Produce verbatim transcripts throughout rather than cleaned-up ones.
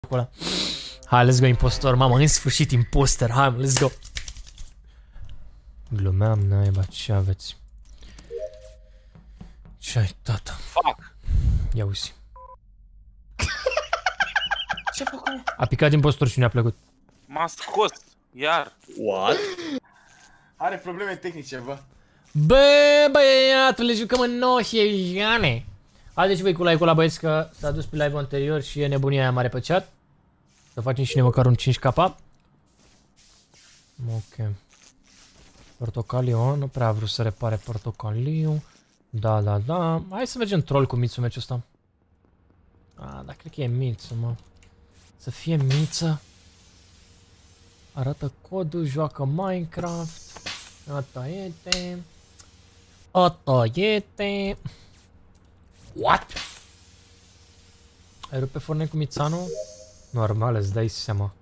ăla. Hai, let's go, impostor, mamă, în sfârșit imposter, hai, let's go. Glumeam, naiba, ce aveți? Ce ai, tata? Fuck! Ia uzi. Ce-a făcut? A picat impostor și ne-a plăcut. M-a scos, iar. What? Are probleme tehnice, bă. Bă, băiatul, le jucăm în nouă ane. Haideți voi cu like-ul ăla, băieți, că s-a dus pe live-ul anterior și e nebunia aia mare pe chat. Să facem și ne măcar un cinci K. Ok. Portocaliu, nu prea a vrut să repare portocaliu. Da, da, da. Hai să mergem troll cu Mitsu meciul ăsta. Ah, dar cred că e Mitsu, mă. Să fie Mitsu. Arată codul, joacă Minecraft. Ata este. Ata este. What? Ai rupt pe Fortnite cu Mițanu? Normal, îți dai seama.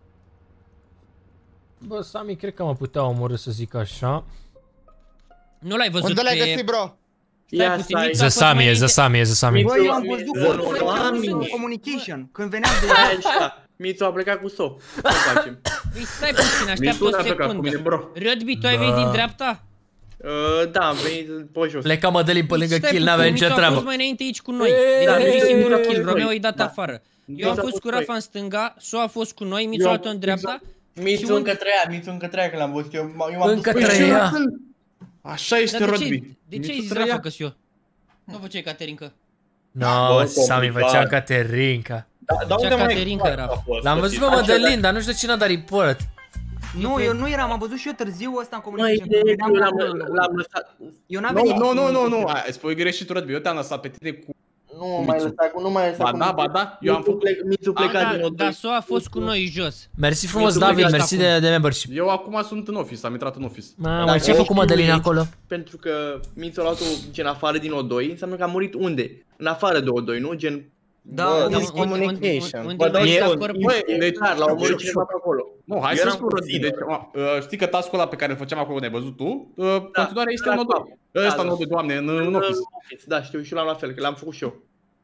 Bă, Sami, cred că mă putea omorâ, să zic așa. Nu l-ai văzut Unde pe... l-ai găsit, bro? Stai puțin, Mitsu a The fost Sami, mai e The înainte- Sami, e The Sami. Bă, eu am văzut Mitsu- cu communication, când veneam de... Așa, Mitsu a plecat cu So. Ce facem? Păi stai puțin, așteaptă Mitsu o n-a plecat cu mine, secundă. bro. Rugby, tu ai venit din dreapta? Uh, da, am venit pe jos. Pleca Mădălin pe lângă Stai kill, puțin, n-avea Mitsu nicio a fost treabă. mai înainte aici cu noi. Eee, Deci a venit da, singurul da, kill, da, Romeo i dat da. afară. Eu Mitsu am a fost fost cu cu Rafa noi. în stânga, So a fost cu noi, Mitsu Eu a am luat-o în fost dreapta. Mitsu Și încă un- treia, Mitsu încă treia că l-am văzut eu. m- Eu m-am Încă dus pe treia. Așa este Dar de ce, rugby. de ce ai Mitsu zis treia. Rafa că-s eu? Nu făceai Caterinca. No, Bă, Sami complicat. făcea Caterinca. Da, dar Făcea unde mai Caterinca, e Rafa. L-am văzut pe Mădălin, dar nu știu de ce n-a dat report. Nu, eu nu eram, am văzut și eu târziu ăsta în Măi, communication. când veneam eu l-am la- l-am lăsat. Eu n-am Nu, venit. nu, nu, nu, nu, ai spui greșit, Rugby, eu te-am lăsat pe tine cu... Nu mai lăsat, nu mai lăsat. Ba da, ba da, eu am făcut... Mitsu A, plecat da, din dar odoi. So a fost cu noi jos. Mersi frumos, Mitsu David, plecat mersi acum. de, de membership. Eu acum sunt în office, am intrat în office. Mamă, Dacă ce a făcut ești Mădălin aici, acolo? Pentru că Mitsu a luat-o gen afară din odoi, înseamnă că a murit unde? În afară de odoi, nu? Gen... Da, Bă, da, dis- Communication. Unde Bă, dau mai eu, sta corpul? Băi, deci, deci, clar, l-au omorât eu- cineva pe acolo. Nu, hai Eu să eram spun, cu Rugby, tine. deci, uh, știi că task-ul ăla pe care îl făceam acolo, ne-ai văzut tu? Uh, Da, continuare este da, în odoi. da, Ăsta da. în odoi, doamne, în, în office. Da, știu, și eu l-am la fel, că l-am făcut și eu.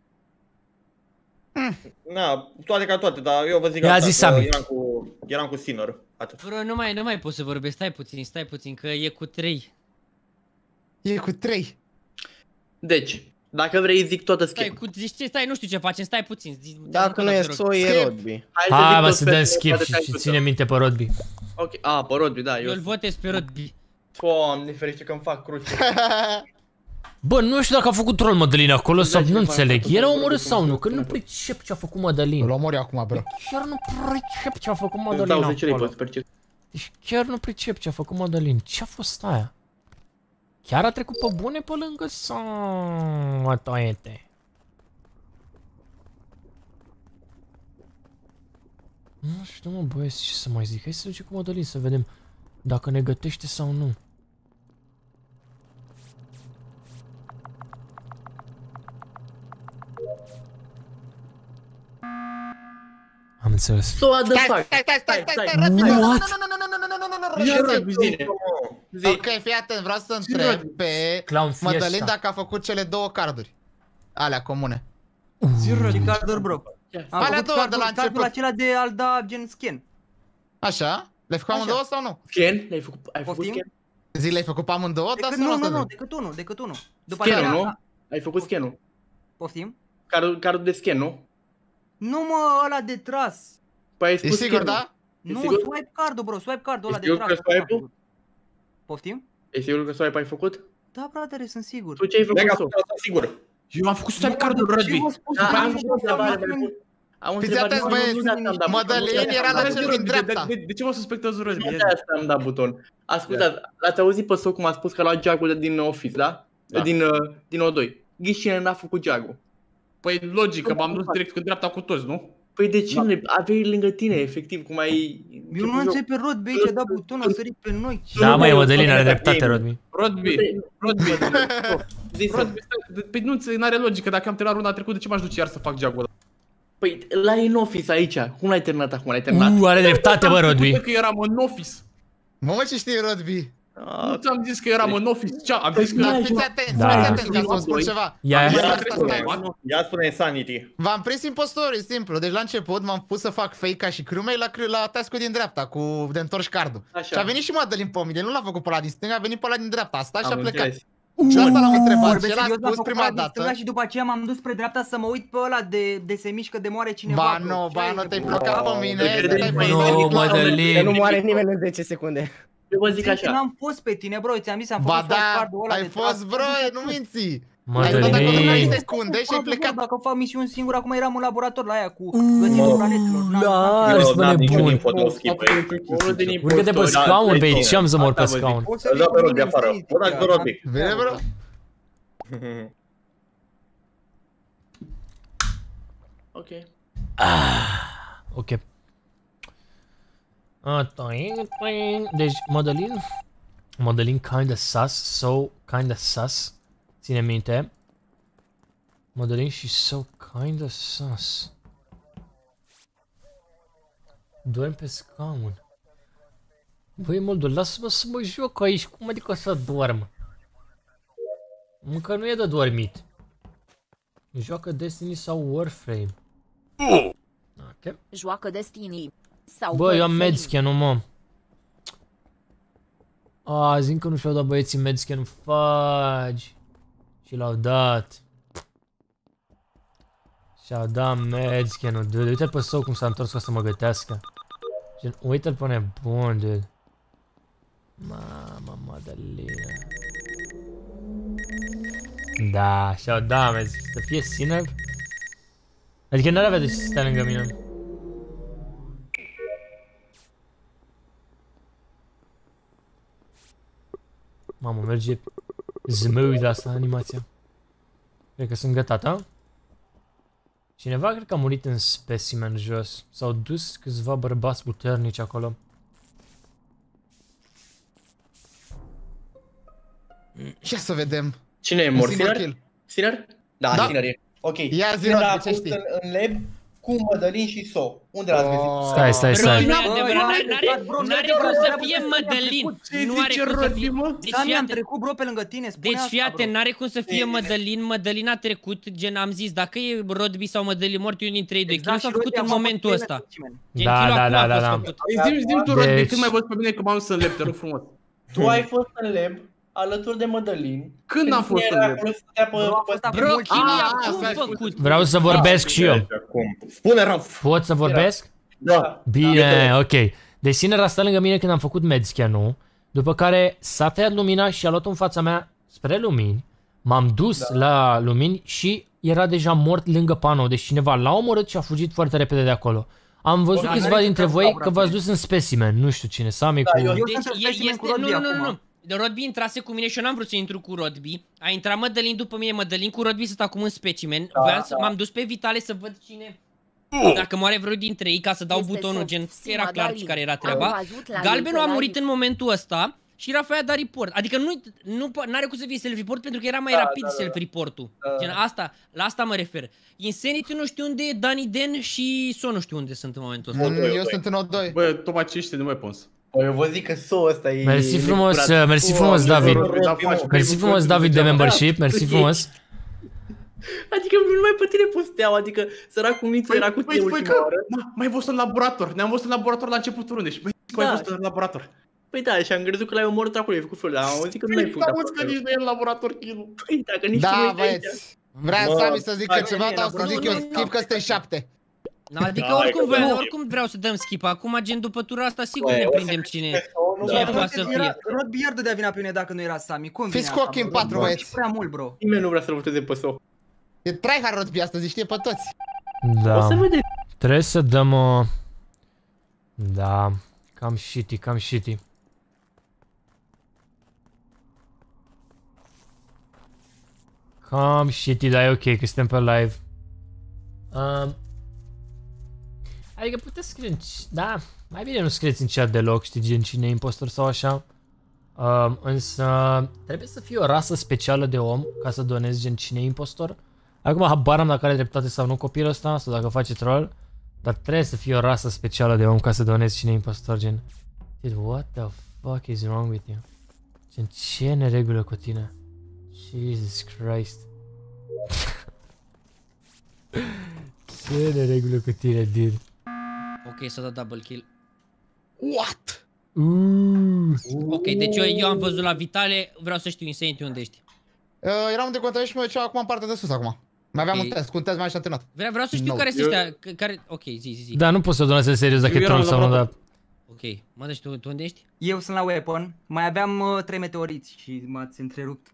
Na, toate ca toate, dar eu vă zic Ia asta, zi, că Sami. eram cu, eram cu Sinner, atât. Bro, nu mai, nu mai pot să vorbesc, stai puțin, stai puțin, că e cu trei. E cu trei. Deci, dacă vrei zic toată Stai, schema. cu, zici ce, stai, nu știu ce facem, stai puțin. Zi, Dacă nu e So, e rugby. Hai, mă, tot să pe- dăm pe skip toate și, care și ai ține făcut. minte pe Rodby. Ok, a, pe rugby, da, Eu eu... îl votez pe Rodby. Doamne, ferește că îmi fac cruce. Bă, nu știu dacă a făcut troll Mădălin acolo sau ce nu fac, înțeleg. fac, Era fac, omorât fac, sau fac, nu? fac, Că nu fac. pricep ce a făcut Îl Mădălin. omor eu acum, bro. Chiar nu pricep ce a făcut Îți Mădălin dau zece lei pe acolo. super chat. Deci chiar nu pricep ce a făcut Mădălin. Ce a fost aia? Chiar a trecut pe bune pe lângă sau... Atoiete. Nu știu, mă, băieți, ce să mai zic. Hai să ducem cu Mădălin să vedem dacă ne gătește sau nu. Am înțeles. So, what the Stai, fuck? stai, stai, stai, stai, stai, stai, Rugby, nu, nu, nu, What? nu, nu, nu, nu, nu, nu, nu, nu, Ce nu, rugby, zine? Zi. Ok, fii atent, vreau să întreb pe Clown Fiesta. Mădălin dacă a făcut cele două carduri. Alea comune. Și carduri, bro. Am Alea făcut două de cardul, la cardul început. acela de al da gen scan. Așa? Le-ai făcut Așa. amândouă sau nu? Scan? Le-ai făcut, ai făcut Poftim? scan? Zi, le-ai făcut pe amândouă? Da Decât, sau nu, asta nu, nu, zic? decât unul, decât unul. După Scanul, aceea, nu? Ai făcut scanul. poftim? Cardul, cardul de scan, nu? Nu mă, ăla de tras. Păi ai Ești spus sigur, scanul. da? Nu, sigur? swipe cardul, bro, swipe cardul ăla Ești de sigur tras. că swipe-ul? Poftim? E sigur că swipe ai făcut? Da, bradere, sunt sigur. Tu ce ai făcut? Lega, So? sigur. Eu am făcut swipe Nu, cardul de ce Rugby. v-am spus? Da, Că am am făcut o întrebare mai bună. Am o Fiți întrebare, atenți, nu, băieți, nu de asta am dat buton. Mădălin era la cel din dreapta. De, de ce mă suspectezi, Rugby? Nu de asta am dat buton. Ascultați, l-ați auzit pe So cum a spus că a luat geagul din office, da? Da. Din, uh, din odoi. Ghiși cine n-a făcut geagul. Păi logic, că m-am dus direct în dreapta cu toți, nu? Păi de ce nu aveai lângă tine, efectiv, cum ai... Eu nu înțeleg pe rod, băi, ce a dat butonul, a sărit pe noi. Da, măi, nu, Mădălin nu, are nu, dreptate, nu. Rodmi. Rugby, Rugby, Zi să- Rugby, stai, păi nu n-are logică, dacă am terminat runda trecută, de ce m-aș duce iar să fac geagul ăla? Păi la în office aici, cum l-ai terminat acum? L-ai terminat? Uuu, are dreptate, bă, Rodmi. Că eram în office. Mă, mă, ce știi, Rodby? Nu ți-am zis că eram în office, ce am zis că... Fiți atenți, Da. fiți atenți ca să vă spun ceva. Ia, Acum ia. stați, stați, stați. Ia spune Insanity. V-am prins impostorii, simplu. Deci la început m-am pus să fac fake ca și crewmate la, la task-ul din dreapta, cu de întorci cardul. Așa. Și a venit și Madeline pe mine, nu l-a făcut pe ăla din stânga, a venit pe ăla din dreapta, asta și a Am plecat. înțeles. Și asta l-am întrebat Vorbesc și el a serios, l-am spus făcut prima ăla din dată. stânga și după aceea m-am dus spre dreapta să mă uit pe ăla de, de se mișcă, de moare cineva. Ba bro. nu, Ce ba ai nu te-ai nebun? blocat pe mine, Te stai pe Nu, mine. Că Madeline. nu moare nimeni în zece secunde. Eu vă zic Zic că așa. n-am fost pe tine, bro, ți-am zis, am Ba făcut da, cardul ăla ai de fost, trag. bro, nu minți. Ai stat acolo Madeline. trei secunde și ai plecat. Dacă fac misiuni singur, acum eram în laborator la aia cu Uh, găsitul planetelor. N-am- la- n-am- Ars, Eu bă, n-am niciun nebun. info, nu skip. Unul din Urcă-te pe impostori. scaun, pe aici, ce am să mor pe Asta vă zic. scaun? O să Îl dau vii pe cu Rodby mine afară. în Bă, dați pe Rodby. Vine, bro? Ok. Ok. Ah, toing, toing. Deci, Madeline. Madeline kinda sus, so kinda sus. Ține minte. Madeline, she's so kinda sus. Dorm pe scaun. Băi, Moldo, lasă-mă să mă joc aici. Cum adică să dorm? Încă nu e de dormit. Joacă Destiny sau Warframe. Ok. Joacă Destiny. Sau Bă, eu am Warframe. Medscan, mă. A, zic că nu și-au dat băieții Medscan, fagi. Și l-au dat. Și-au dat Medscan-ul, dude. Uite-l pe său cum s-a întors ca să mă gătească. Gen, uite-l pe nebun, dude. Mama, Madeline. Da, și-au dat Medscan. Să fie sinner? Adică n-ar avea de ce să stea lângă mine. Mamă, merge smooth asta animația. Cred că sunt gătată. Cineva cred că a murit în specimen jos. S-au dus câțiva bărbați puternici acolo. Ce să vedem? Cine e Un mort? single Sinner? kill. Sinner? Da, Da. Sinner e. Ok. Ia zi, Sinner Rodby, a ce fost știi? în, în lab cu Mădălin și So. Unde l-ați găsit? Oh. Stai, stai, stai. Bro, nu e Bă, adevărat, eu am n-are- plecat, bro, n-are nu e cum să adevărat, fie bro, Mădălin. Ce Nu are zice cum să Rodby, fie. mă? Deci Sami, fii am atent. trecut, bro, pe lângă tine, spune Deci asta, fii bro. atent, n-are cum să fie Mădălin, Mădălin a trecut, gen am zis, dacă e Rodby sau Mădălin mort, eu dintre ei doi. Exact, Kill s-a și făcut Rodby în a făcut momentul trei ăsta. specimen. Gen, Da, kill-ul da, acum da, a da, fost da. făcut. Zi-mi, zi-mi tu, Rodby, Deci- când mai văzut pe mine că m-am dus în lab, te rog frumos. Tu ai fost în lab alături de Mădălin. Când am fost în era lab? acolo, stătea pe, Bro, a pe fost acum Bro, mult timp. kill-ul e Ah, acum stai, făcut. Vreau să vorbesc și eu. Acum. Spune Raf. Pot să vorbesc? Da. Bine, ok. Deci Sinner a stat lângă mine când am făcut Medscan-ul. După care s-a tăiat lumina și a luat-o în fața mea spre lumini. M-am dus la lumini și era deja mort lângă panou. Deci cineva l-a omorât și a fugit foarte repede de acolo. Am văzut Da, câțiva n-are dintre ce voi treabă, că v-ați dus în specimen. Nu știu cine, Sami Da, cu... eu- Eu Deci sunt în e- specimen este, cu Rodby nu, nu, nu, acum. nu. De Rodby intrase cu mine și eu n-am vrut să intru cu Rodby. A intrat Mădălin după mine, Mădălin cu Rodby sunt acum în specimen. Da, Voiam să da. m-am dus pe Vitale să văd cine... Dacă moare vreo dintre ei ca să dau Este butonul, soft, gen, Sima era clar Dali. care era Am treaba. văzut la Galbenul a Nicolai. murit în momentul ăsta și Rafael a dat report. Adică nu, nu po- n-are cum să fie self-report pentru că era mai Da, rapid da, da. self-report-ul. Da. Gen, asta, la asta mă refer. Insanity nu știu unde e, Dani Den și So nu știu unde sunt în momentul ăsta. Mm, Eu sunt în O doi. Bă, Toma cinci nu mai pons. Eu vă zic că So ăsta e... Mersi frumos, necurat. mersi frumos, Oh, David. Rodby, Da, mă. faci. Mersi frumos, David, de membership. Mersi frumos. Adică nu mai pe tine posteau, adică săracul Mițu era cu tine Păi, păi, ultima că oară. m- mai fost în laborator. Ne-am văzut în laborator la începutul rundei și băi, că Da. ai fost în laborator. Păi da, și am crezut că l-ai omorât acolo, ai făcut felul, am auzit că nu l-ai Păi, făcut auzi că acolo. nici nu e în laborator kill-ul. Păi dacă nici tu Da, nu ești aici. băieți. Vrea Mă, Sami să zică hai, ceva, bine, dar o să nu, zic nu, eu nu, skip că suntem șapte. Da, adică Da, oricum, hai că vreau, nu. oricum vreau să dăm skip. Acum, gen, după tura asta, sigur Băi, ne o să prindem cine... Nu Da. mai poate să Era- fie. Rodby iar dădea vina pe mine dacă nu era Sami. Cum Fiți vine asta, cochi în bro? patru, Rodby băieți. e prea mult, bro. Nimeni nu vrea să-l voteze pe So. E tryhard Rodby astăzi, știe pe toți. Da. O să vedeți. Trebuie să dăm o... Da. Cam shitty, cam shitty. Cam shitty, dar e ok că suntem pe live. Um, adică puteți scrie în... Da, mai bine nu scrieți în chat deloc, știi, gen cine e impostor sau așa. Um, însă trebuie să fie o rasă specială de om ca să donezi gen cine e impostor. Acum habar am dacă are dreptate sau nu copilul ăsta sau dacă face troll. Dar trebuie să fie o rasă specială de om ca să donezi cine e impostor, gen. Dude, what the fuck is wrong with you? Gen, ce neregulă cu tine? Jesus Christ. Ce neregulă cu tine, dude. Ok, s-a dat double kill. What? Uuuu. Ok, deci eu, eu am văzut la Vitale, vreau să știu Insanity unde ești. Uh, eram de control și mă duceam acum în partea de sus acum. Mai aveam Ok. un test, cu un test mai șantinat. Vreau, vreau să știu No. care sunt Eu- ăștia, c- care... Ok, zi, zi, zi. Da, nu pot să o donez în serios dacă Eu e eram troll la sau nu, Bravo. dar... Ok, mă, deci tu, tu unde ești? Eu sunt la weapon, mai aveam uh, trei meteoriți și m-ați întrerupt.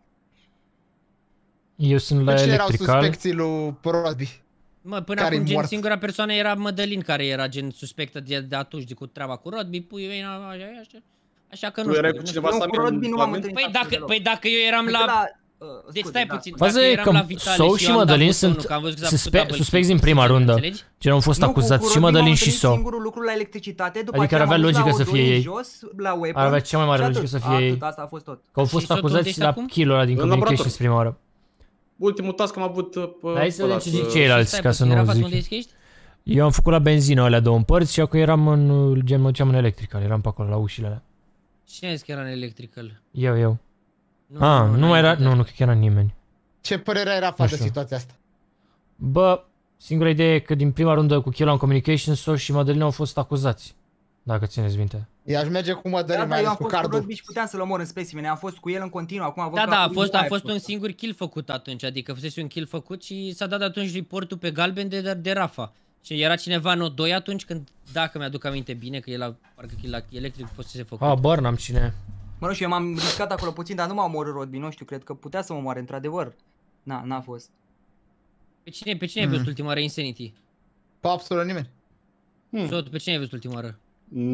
Eu sunt la Pe cine erau electrical. suspecții lui Rodby? Mă, până Care-i acum gen moart? singura persoană era Mădălin care era gen suspectă de, de atunci de cu treaba cu Rodby, pui mei, așa, așa, așa că Tu nu erai știu. cu nu cineva știu. Nu, Sami cu Rodby în nu m-am fragment? întâlnit Păi absolut dacă, deloc. păi dacă eu eram Decât la... uh, Deci scuze, stai da. puțin, Faza dacă e eram că la Vitale Sou și și eu am dat Mădălin butonul, sunt că am văzut că s-a suspe- făcut double suspecți kill, din prima înțelegi? rundă. Înțelegi? Gen, au fost Nu, cu- acuzați cu și Rodby m-am Mădălin și întâlnit So. singurul lucru la electricitate, după Adică aceea ar avea m-am dus la logică să O doi fie ei. jos, la weapon. Ar avea cea mai mare și logică atât. să fie ei. Atât, asta a fost tot. Că au Și fost Sot, unde acuzați ești la acum? kill-ul ăla din În communications laborator. prima oară. Ultimul task am avut... uh, pe Hai să ăla, vedem ce zic să- ceilalți, Stai ca să puțin, nu Rafa, zic. unde ești că ești? Eu am făcut la benzină alea două în părți și acum eram în, gen, mă duceam în electrical, eram pe acolo la ușile alea. Cine a zis că era în electrical? Eu, eu. Nu, Ah, nu n-ai era, zis nu, asta. nu cred că era nimeni. Ce părere ai, Rafa, Nu de știu. situația asta? Bă, singura idee e că din prima rundă cu kill on communications, So și Mădălin au fost acuzați. Dacă țineți minte. I-aș merge cu Da, Mădălin, da, mai eu am ales cu fost cu cardul. Rodby și puteam să-l omor în specimene, am fost cu el în continuu, acum văd Da, că da, a acum fost, nu a mai fost un singur kill făcut atunci, adică fusese un kill făcut și s-a dat atunci reportul pe galben de, de Rafa. Și era cineva în O doi atunci când, dacă mi-aduc aminte bine, că el a, parcă kill la electric fusese făcut. Ah, bă, n-am cine. Mă, nu știu, eu m-am riscat acolo puțin, dar nu m-a omorât Rodby, nu știu, cred că putea să mă omoare, într-adevăr. Na, n-a fost. Pe cine, pe cine ai văzut ultima oară Insanity? Pe absolut nimeni. Sot, pe cine ai văzut ultima oară?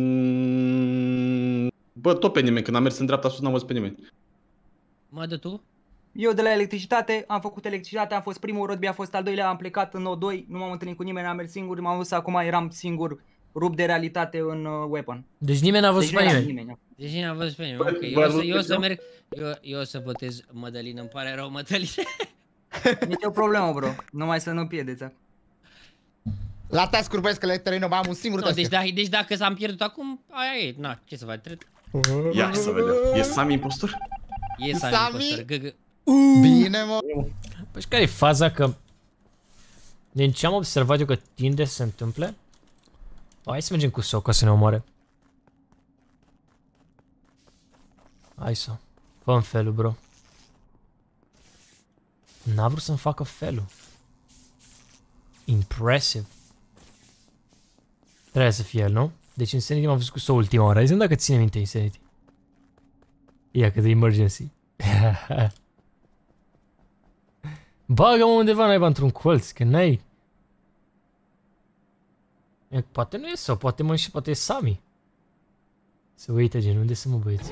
Mm, Bă, tot pe nimeni, când am mers în dreapta sus n-am văzut pe nimeni. Mă, dă tu? Eu de la electricitate, am făcut electricitate, am fost primul, Rodby a fost al doilea, am plecat în O doi, nu m-am întâlnit cu nimeni, am mers singur, m-am dus acum, eram singur, rup de realitate în uh, weapon. Deci nimeni n-a văzut Deci pe nu era nimeni. nimeni. Deci n-am văzut pe nimeni, Bă, ok. v-ați Eu o să, văzut eu o să pe merg, eu, eu o să votez Mădălin, îmi pare rău Mădălin. Nici o problemă, bro, numai să nu pierdeți acum. La task-uri, băieți, că la termină mai am un singur No, task. deci, da, deci dacă s-am pierdut acum, aia e, na, ce să faci, trebuie. Ia să vedem. E Sami impostor? E Sami Sami? impostor, găgă. Bine, mă. Păi și care e faza că... Din ce am observat eu că tinde să se întâmple... O, hai să mergem cu So, ca să ne omoare. Hai să... Fă-mi felul, bro. N-a vrut să-mi facă felul. Impressive. Trebuie să fie el, nu? Deci Insanity m-am văzut cu So ultima oară. Hai să dacă ține minte Insanity. Ia că de emergency. Bagă-mă undeva naiba într-un colț, că n-ai... E, poate nu e So, poate mă și poate e Sami. Se uită gen, unde să mă băieți?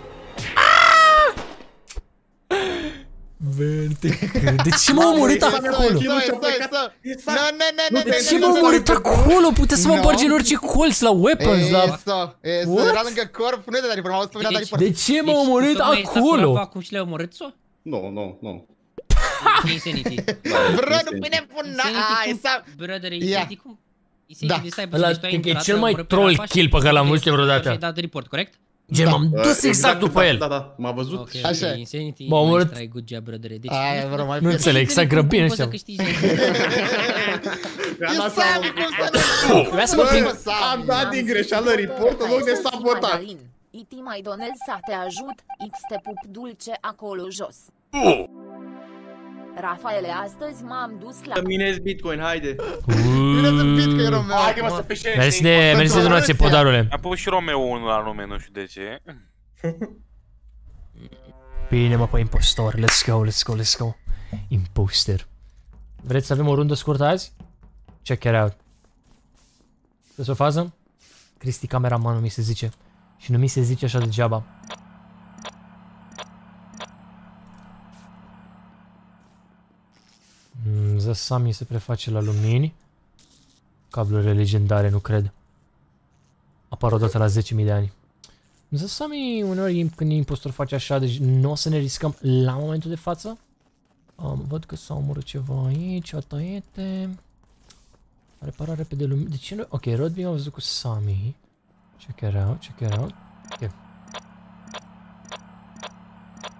Verte, de ce m-a omorât acolo? Stai, stai, stai. Nu, nu, nu, De ce m-a omorât acolo? Putea să mă împarge în orice colț la weapons, la... Eso, eso, What? era lângă corp, nu e de Dari, m-am auzit pe mine Dari De ce m-a omorât Deci, tocmai este acolo acolo? acum și le-ai omorât so? Nu, nu, nu. Insanity. Bro, nu pune până... Ai, Insanity Sam... cum? Brother, Ia. Insanity cum? Insanity, Da. stai Ăla puțin, deci tu ai cred că e intrat, cel ai mai omorât pe troll Rafa și kill pe care l-am tu văzut ai- vreodată. ai dat report, corect? Gen, m-am dus exact după da, el. Da, da, m-a văzut. Ok, Așa ok, e. Insanity, M-a omorât. nice try, good job, brother. Deci, Aia, bro, mai Nu pierd. înțeleg, s-a grăbit Cum în poți să ăștia. câștigi? E Sami, cum să nu... Vreau să mă prind. Sami. Am dat din greșeală report în loc de sabotat. Iti mai donez să te ajut, X te pup dulce acolo jos. Rafaele, astăzi m-am dus la... Să minezi Bitcoin, haide. Bine să bit că e Romeo. Haide mă să pe share. Mersi de, mersi de donație, podarule. Am pus și Romeo unu la nume, nu știu de ce. Bine, mă, pe impostor. Let's go, let's go, let's go. Imposter. Vreți să avem o rundă scurtă azi? Check it out. Vreți o fază? Cristi, cameramanul mi se zice. Și nu mi se zice așa degeaba. Mm, Zasami se preface la lumini. Cablurile legendare, nu cred. Apar odată la zece mii de ani. Zasami uneori când impostor face așa, deci nu o să ne riscăm la momentul de față. Um, văd că s-a omorât ceva aici, o tăiete. Repara repede lumini. De ce nu? Ok, Rodby m-a văzut cu Sami. Check it out, check it out. Ok.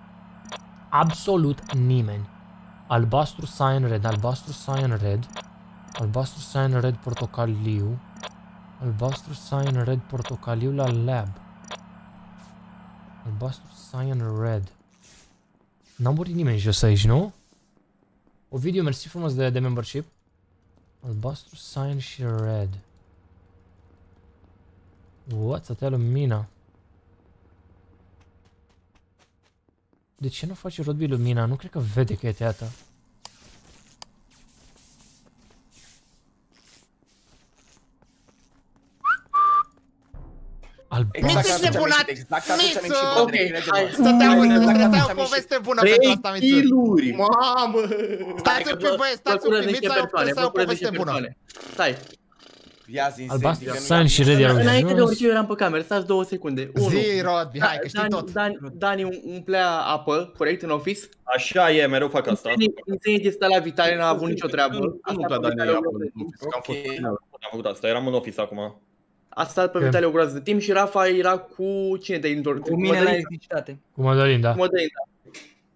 absolut nimeni. Albastru, cyan, red, albastru, cyan, red. Albastru, cyan, red, portocaliu. Albastru, cyan, red, portocaliu la lab. Albastru, cyan, red. N-a murit nimeni jos aici, nu? Ovidiu, mersi frumos de, de membership. Albastru, cyan și red. What? Să-tea lumina. De ce nu face Rodby lumina? Nu cred că vede că e teata. Mițu, ești nebunat! Mițu! Ok, hai. Stătea o poveste bună pentru asta, Mițu. Kiluri. Mamă! Stați un pic, băie, stați un pic, Mițu are o poveste bună. Stai. Albastru, cyan și red erau Înainte de jos. orice eu eram pe cameră, stați două secunde. unu. Zi, Rodby, hai că știi Dani, tot. Dani, Dani umplea apă, corect, în office. Așa e, mereu fac asta. Insane stă la Vitale, n-a avut nicio treabă. Nu prea Dani apă în office, că am fost cu tine. Am făcut asta, eram în office acum. A stat pe Vitale o groază de timp și Rafa era cu cine te-ai întors? Cu mine la electricitate. Cu Madalin, da. Cu Mădălin, da.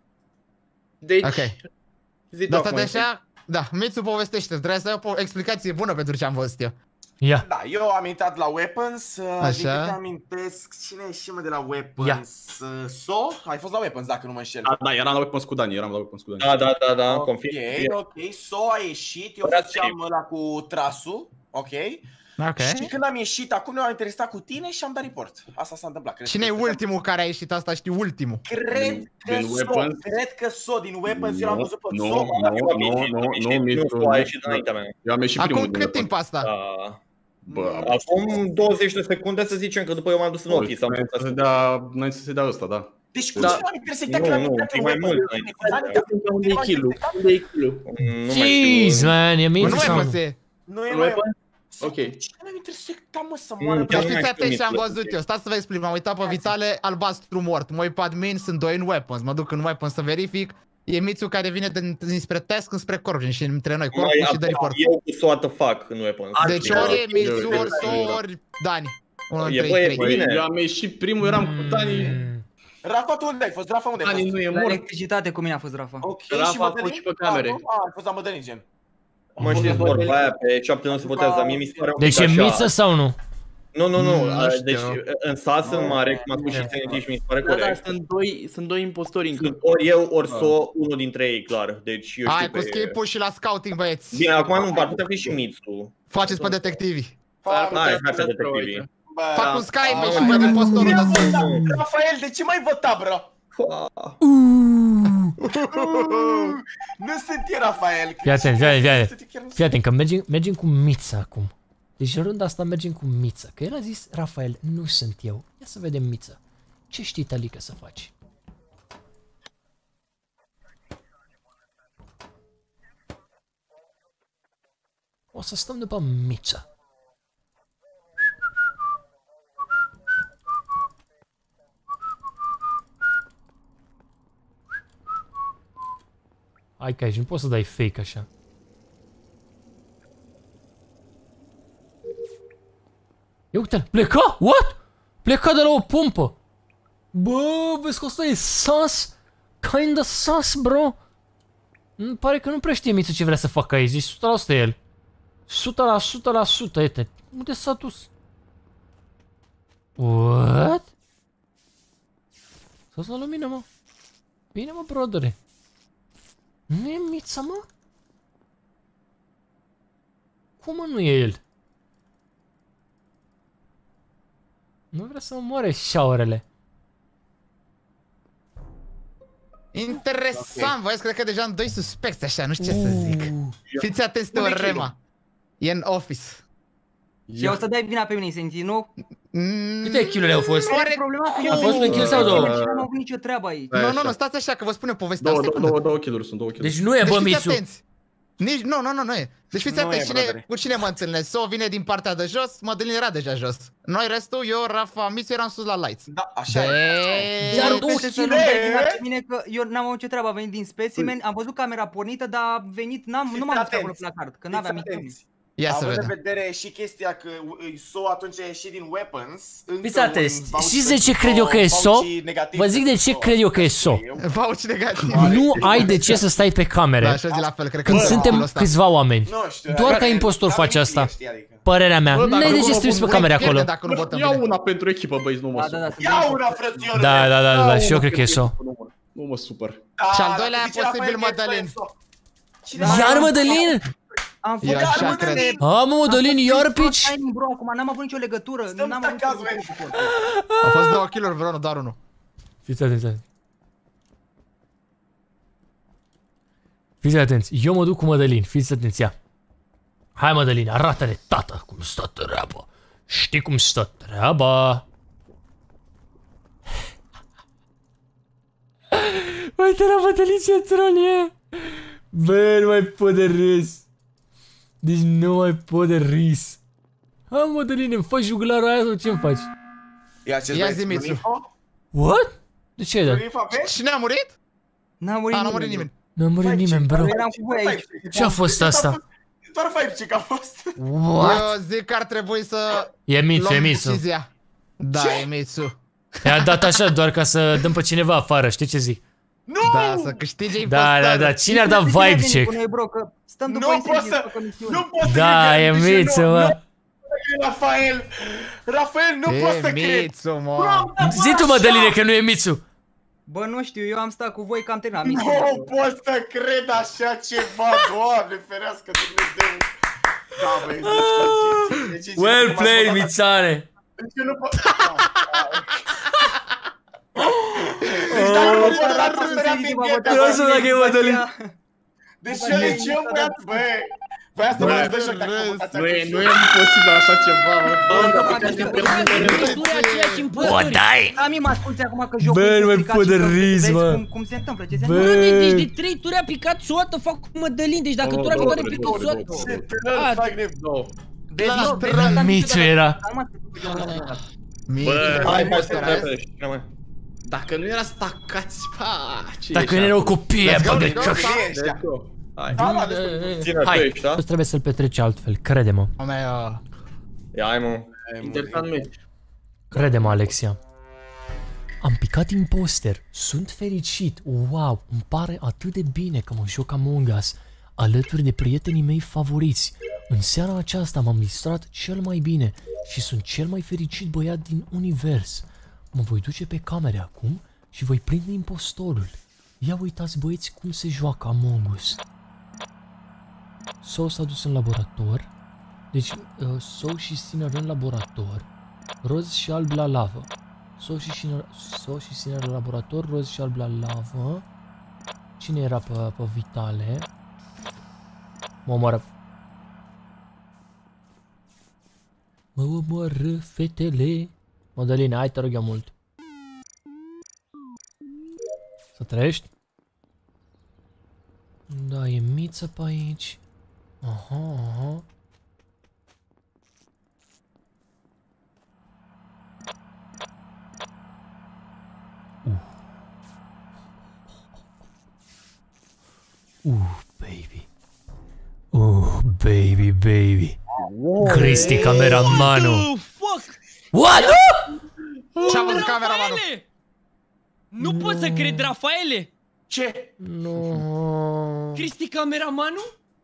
Deci, Ok. zi tu De asta acum, de așa, da, Mițu povestește, trebuie să ai o explicație bună pentru ce am văzut eu. Ia. Da, eu am intrat la Weapons, uh, Așa. din câte amintesc, cine e și mă de la Weapons? Uh, So? Ai fost la Weapons, dacă nu mă înșel. Da, da, eram la Weapons cu Dani, eram la Weapons cu Dani. Da, da, da, da, Ok, confirm. ok, So a ieșit, eu Băiat făceam ăla cu trasul, ok? Ok. Și când am ieșit, acum ne-am interesat cu tine și am dat report. Asta s-a întâmplat. Cred Cine e că- ultimul care a ieșit asta, știi, ultimul? Cred că Din So, Weapons? cred că So, din Weapons, eu l-am văzut pe Nu, So. nu, nu, nu, nu, Mițu, Nu, a ieșit înaintea mea. eu am ieșit primul Acum din cât Weapons. timp asta? Da. Bă, Acum douăzeci de secunde să zicem că după eu m-am dus în office. Am înainte făcut să se asta. dea, înainte să se dea ăsta, da. Deci cu Da. cine am intersectat? Nu, Când am nu, intrat e în mai Weapons, mult înainte. unde e kill-ul? Unde e kill-ul? Nu mai știu. Jeez, man, e Mă, mic nu mai sau nu? păse. Nu e Nu mai... e pe- Ok. Cine am intersectat, mă, să Mm, moară? chiar Dar nu mai fiți știu atenți ce am Mițu. văzut eu, stați să vă explic, m-am uitat pe Vitale, albastru mort, mă uit pe admin, sunt doi în Weapons, mă duc în Weapons să verific. E Mițu care vine din, dinspre task înspre Corvin și între noi, Corvin Mai, și dă report. eu cu soată fac în Weapons. Deci ori e Mițu, ori So, ori Dani. Unul E, dintre bă, e ei trei. bine. Eu am ieșit primul, eram cu Dani. Mm. Rafa, tu unde ai fost? Rafa, unde ai Dani fost? nu e La mort. electricitate cu mine a fost Rafa. Ok, Rafa și a fost Mădălin? și pe camere. Ah, nu? Ah, ai fost la Mădălin, gen. Mă știți vorba aia, pe șapte nu se votează, mie mi se pare un Deci pic e așa. miță sau nu? Nu, nu, nu, Mm, nu a, știu. deci în sas sunt mare, cum a spus și Sanity și mi se pare Da, da, corect. sunt doi, sunt doi impostori în Sunt câmp. ori eu, ori So, unul dintre ei, clar. Deci eu Hai știu cu pe... skip-ul și la scouting, băieți. Bine, acum nu, ar putea fi și Mitsu. Faceți pe detectivi. Hai, hai pe detectivii. Bă, Fac un Skype Ah, și văd impostorul de sus. Rafael, de ce mai vota, bro? Nu sunt eu, Rafael. Fii atent, fii atent, fii atent. Sunt eu, chiar nu Fii atent, că mergem, mergem cu Mița acum. Deci în rândul asta mergem cu Mița. Că el a zis, Rafael, nu sunt eu. Ia să vedem Mița. Ce știi, Talică, să faci? O să stăm după Mița. Hai că aici nu poți să dai fake așa. Ia uite-l, pleca? What? Pleca de la o pompă. Bă, vezi că ăsta e sus? Kinda sus, bro. Îmi pare că nu prea știe Mițu ce vrea să facă aici, deci o sută la sută el. o sută la sută la sută, uite. Unde s-a dus? What? S-a dus la lumină, mă. Bine, mă, brodere. Nu e Mița, mă? Cum, mă, nu e el? Nu vrea să mă moare șaurele. Interesant, văd, cred că deja am doi suspecți așa, nu știu ce să zic. Fiți atenți teorema. E în office. Și o să dai vina pe mine, Senti, nu? Mm, Câte kill-uri au fost? Care e problema că eu A fost un kill sau două? Nu am avut nicio treabă aici. Nu, nu, nu, stați așa că vă spun eu povestea. Două, o două, secundă. două, două kill-uri, sunt două kill-uri. Deci nu e, Deci bă, fiți Mițu. atenți. Nici, nu, nu, nu, nu e. Deci fiți Nu atenți, e, cine, brodere. cu cine mă întâlnesc? So vine din partea de jos, Mădălin era deja jos. Noi restul, eu, Rafa, Mițu eram sus la lights. Da, așa e. Dar Deci, nu deci, să nu dai vina pe mine că eu n-am avut nicio treabă, a venit din specimen, am văzut camera pornită, dar a venit, n-am, nu m-am Fiți uitat pe atenți. placard, că Fiți n-aveam atenți. Ia să având în vedem. vedere și chestia că S O atunci a ieșit din Weapons. Fiți atenți, știți de ce cred eu că e S O? Vă zic de ce cred eu că e S O. Vouch negativ. Nu ai de ce să stai pe Da, camere așa zi la fel, cred că când nu suntem anul ăsta. câțiva oameni. Nu știu. Doar ca adică impostor n-avem face asta. știi, adică. Părerea mea. Bă, Nu dacă ai de nu ce să vă stai pe pun- camere Pierde acolo. dacă nu votăm Ia bine. una pentru echipă, băi, nu mă Da, supăr. da, da. Ia una, frățiorule! Da, da, da, da, Ia și eu una cred că e S O. pentru echipă, nu mă- Nu mă supăr. Da, Și al dacă doilea zice posibil Rafael că e Mădălin. S O. Cine Da. Iar Mădălin? Am Eu făcut... așa Am cred. făcut- A, mă, Mădălin, iar am pici? făcut timing, bro, acum n-am avut nicio legătură. Stăm N-am pe avut caz, nicio băi. legătură cu corpul. A fost două kill-uri, vreau, doar unul. Fiți atenți. Fiți atenți, eu mă duc cu Mădălin, fiți atenți, ia. Hai Mădălin, arată-ne, tată, cum stă treaba. Știi cum stă treaba? Uite la Mădălin ce troll e. Bă, nu mai pot de râs. Deci nu mai pot de râs. Ha, Mădăline, îmi faci juglara aia sau ce-mi faci? Ia ce Ia zi, Mitsu. What? De ce ai dat? Cine a murit? N-a murit A, nimeni. n-a murit nimeni. N-a murit nimeni, bro. Eu eram cu voi aici. Ce a fost asta? Doar Five-Chick a fost. What? Eu zic că ar trebui să E Mitsu, e luăm Mitsu. decizia. Da, e Mitsu. I-a dat așa doar ca să dăm pe cineva afară, știi ce zic? Nu! Da, să câștige Da, da, da, cine ar da vibe check? Cu noi, bro, că stăm după Nu incendiu, pot să- după misiuni. Nu pot să Da, cred, e deci Mitsu, nu- mă. nu- Rafael! Rafael, nu pot să E cred! Mitsu, mă. Zi tu, Mădăline, că nu e Mitsu. Bă, nu știu, eu am stat cu voi că am terminat Nu misiunea. pot să cred așa ceva, Doamne, ferească Dumnezeu! Da, băi, deci, deci, deci, Well deci, played, m-am Mițane. Deci eu nu pot... Deci dacă nu pot da să stărea pe ghetă, Eu sunt dacă e Mădălin. deci eu deci eu băiat, bă! Băi, asta mă dă șoc dacă votați Nu e, acum. nu e posibil așa ceva, mă. O, dai! Am mă asculti acum că jocul Bă, este nu mai stricat pot și de că râs, vezi mă. cum, cum se întâmplă, ce se Bă. întâmplă. Deci de trei turi a picat soată, fac cu Mădălin, deci dacă tura viitoare pică o soată. Ce tânăr, fac nef. Vezi, La nu, vezi, asta Mitsu niciodată- era. Calma, niciodată. Mitsu. Hai, Hai, hai să trebuie. Cine mai? Dacă nu era stacați, pa, ce Dacă ești nu era o acolo? copie, Let's go, bă, de let's go, ce? Ești, Let's go. Hai. da, da, deci- Ține tu Hai, ești, da? tu trebuie să-l petreci altfel, crede-mă. O mea, Ia, hai mă. Interesant meci. Crede-mă, Alexia. Am picat imposter, sunt fericit, wow, îmi pare atât de bine că mă joc Among Us alături de prietenii mei favoriți. În seara aceasta m-am distrat cel mai bine și sunt cel mai fericit băiat din univers. Mă voi duce pe camere acum și voi prinde impostorul. Ia uitați băieți cum se joacă Among Us. So s-a dus în laborator. Deci, uh, So și Sinner în laborator. Roz și alb la lavă. So și Sinner, so și Sinner la laborator, roz și alb la lavă. Cine era pe, pe vitale? Mă omoară. Mă omoară fetele. Mădăline, hai te rog eu mult. Să trăiești? Da, e miță pe aici. Aha, aha. Uh, baby. Uh, baby, baby. Cristi, cameramanu. Oh, fuck! What? ce-a văzut cameramanul? Rafaele! Nu pot să cred, Rafaele! Ce? Nu. Cristi, cameramanu?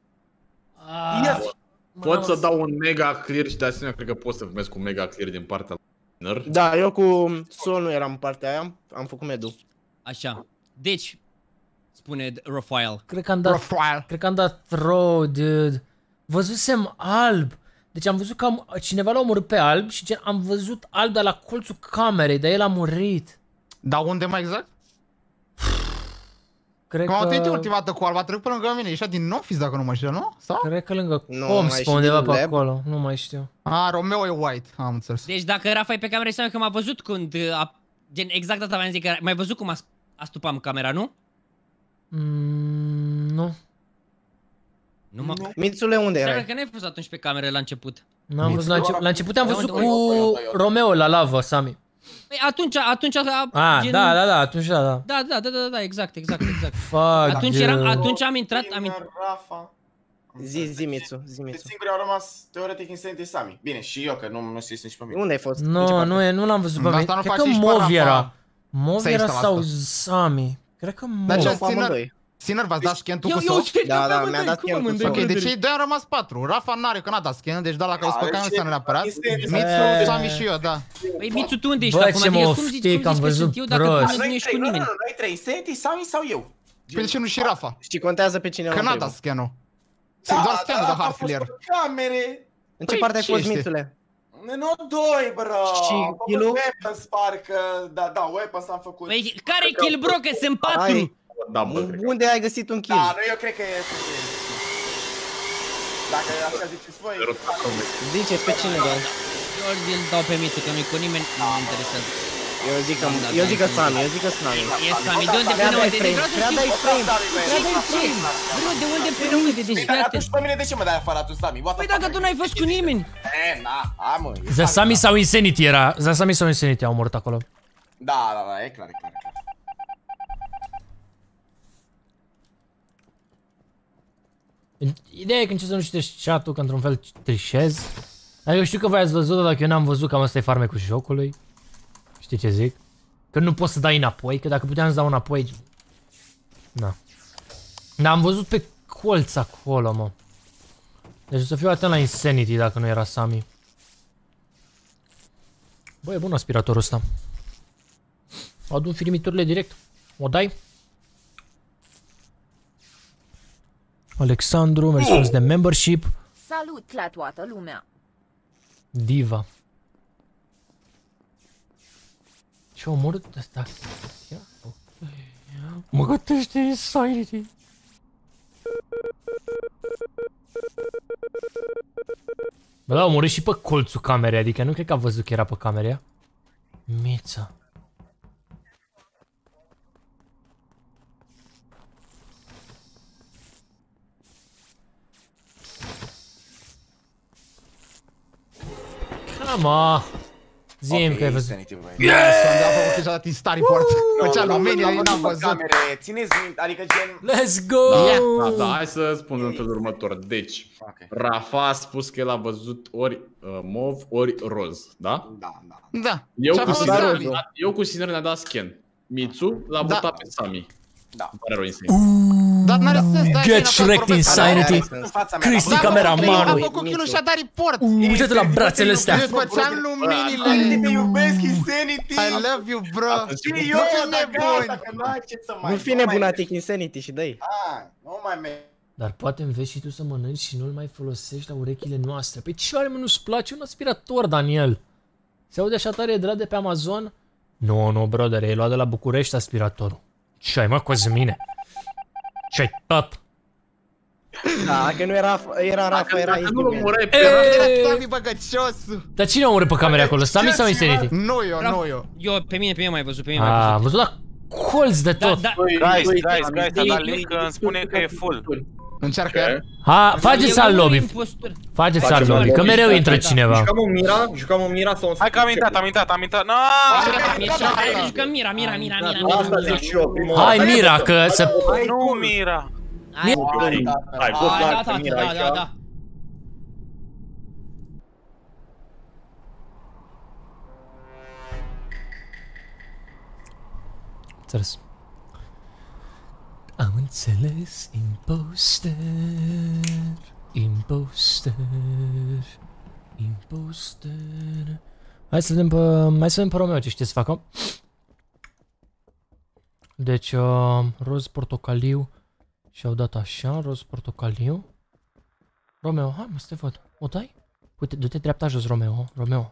Pot să dau un mega clear și de asemenea cred că pot să primesc un mega clear din partea lui. Da, eu cu Sol nu eram în partea aia, am făcut medu. Așa. Deci, spune Rafael. Cred că am dat, Profile. cred că am dat throw, dude. Văzusem alb. Deci am văzut că am, cineva l-a omorât pe alb și gen, am văzut alb de la colțul camerei, dar el a murit. Dar unde mai exact? Cred Că m-am întâlnit că... ultima dată cu alba, a trecut pe lângă mine, ieșea din office dacă nu mă știu, nu? Sau? Cred că lângă Nu, Coms mai pe și undeva din pe lab. acolo. Nu mai știu. A, Romeo e white, am înțeles. Deci dacă Rafa e pe cameră, înseamnă că m-a văzut când a... Gen, exact asta v-am zis că... M-ai văzut cum a, a stupat camera, nu? Mm, nu. Nu mă... Mițule, unde Înseamnă erai? că n-ai fost atunci pe cameră la început. N-am văzut la, început, la început am Da, văzut unde- cu Romeo la lavă, Sami. Păi atunci, atunci... A, Ah, gen... da, da, da, atunci da, da. Da, da, da, da, da, exact, exact, exact. Fuck, Atunci, dude. eram, atunci am intrat, am, in- Rafa. Zi, zi, Mitsu, zi, Deci Mitsu. singuri au rămas teoretic Insanity Sami. Bine, și eu, că nu, nu știu nici pe mine. Unde ai fost? Nu, nu, e, nu l-am văzut pe Asta mine. nu Cred face că nici pe Mov Rafa. era. Mov Să era instalăm sau asta. Sami. Cred că Dar ce, Mov. Cu Sinner, amândoi. Sinner v-ați dat scan tu Eu, cu eu soft? ce Da, da, cum mi-a dat cum scan cu amândoi? soft. Ok, deci ei doi au rămas patru. Rafa n-are, că n-a dat scan, deci da, la care Da, spăcat nu deci înseamnă neapărat. este- Mitsu, este- Sami și eu, da. Păi Mitsu, tu unde ești Bă, acum? ce Adică mă cum zici, oftic, cum am zici că văzut sunt eu dacă prost. tu Da, nu noi ești trei, cu nu, nu, nimeni? nu, noi trei, Insanity, Sami sau eu? Pe ce nu și Rafa? Și contează pe cine Că îl n-a întrebă. dat scan-ul. Doar scanul de a fost Harflier. pe camere. În ce Păi, parte ai ce fost, este? Mitsule? În O doi, bro. Și Am făcut kill-ul? weapons, parcă. Da, da, weapons am făcut. Păi care kill, bro, că sunt patru? Ai, Da, bă, cred că. unde ai găsit un kill? Da, nu, eu cred că e... Dacă așa ziceți voi... Ziceți pe cine doar. Eu îl dau pe Mitsu, că nu-i cu nimeni, nu mă interesează. Eu zic că, eu zic că Sami, eu zic că Sami. E Sami, de unde Prea până dai unde? frame, Vreau să prea știu. dai frame. Ce ce? Bro, de unde până unde? Deci Păi, fii dar atent. atunci pe mine de ce mă dai afară atunci, Sami? What the Păi fuck? dacă tu n-ai fost cu nimeni. E, na, hai mă. e Zasami Sami, sau Insanity era. Zasami sau Insanity au murit acolo. Da, da, da, e clar, e clar, e clar. Ideea e că încerc să nu citești chat-ul, că într-un fel trișez. Adică știu că voi ați văzut, dar dacă eu n-am văzut, cam asta e farmecul jocului. Știi ce zic? Că nu poți să dai înapoi, că dacă puteam să dau înapoi... Na. Dar am văzut pe colț acolo, mă. Deci o să fiu atent la Insanity dacă nu era Sami. Bă, e bun aspiratorul ăsta. Adun firimiturile direct. O dai? Alexandru, mersi de membership. Salut la toată lumea. Diva. Ce omorât ăsta? Mă gătește Insanity. Bă, da, omorât și pe colțul camerei, adică nu cred că a văzut că era pe camere. Mița. Come on. Zi-mi că ai văzut. Insanity, băi. Yes! Am făcut deja din Star Report. Făcea lumenia, eu n-am văzut. Camere, țineți minte, adică gen... Let's go! Da, da, hai să spun în felul următor. Deci, Ok. Rafa a spus că el a văzut ori uh, mov, ori roz, da? Da, da. Da. Eu Ce-a cu, făcut Sinner, Sami? eu cu Sinner ne-a dat scan. Mitsu l-a Da. votat pe Sami. Da. Îmi pare rău, Insanity. Dar n-are sens, dai Get Shrek Insanity. În fața mea, Cristi, da, bă, cameramanul. A făcut kill-ul și a dat report. Uite-te la brațele astea. Eu făceam Te luminile. iubesc, Insanity! I love you, bro. Și Nu eu, fi dar nebun. gata, că nu ai ce să mai... Nu fi mai- nebunatic Insanity și dă-i. Ah, nu mai merg. Dar poate înveți și tu să mănânci și nu-l mai folosești la urechile noastre. Păi ce oare mă nu-ți place un aspirator, Daniel? Se aude așa tare de la de pe Amazon? Nu, nu, brother, e luat de la București aspiratorul. Ce ai, mă, Cosmine? Ce-ai, tot? Da, că nu era, era Rafa, era Dacă nu l Izzy. omorai pe Era Sami băgăciosul. Dar cine omorât pe camere acolo? Sami sau Insanity? Nu eu, nu eu. Eu, pe mine, pe mine m-ai văzut, pe mine m-ai A, am văzut. văzut la colț de Da, tot. da. Guys, guys, guys, a dat Eu- link că îmi spune că e full. Încearcă. Ha, faceți al lobby. Impostor. Faceți al Facem lobby, al că lobby. mereu intră Da. cineva. Jucam un Mira, jucam un Mira sau un... Hai că am intrat, am intrat, am intrat. Naaaa! Hai, jucăm Mira, Mira, Mira, Mira, Asta Mira. zic și eu, primul Hai, dată. Mira, că să... Nu, Mira. Hai, Hai, hai, pot da, la tata, Mira da, aici. da, da. Înțeles. Am înțeles, imposter, imposter, imposter. Hai să vedem pe, hai să vedem pe Romeo ce știe să facă. Deci, uh, roz portocaliu și-au dat așa, roz portocaliu. Romeo, hai mă, să te văd. O dai? Uite, du-te dreapta jos, Romeo, Romeo.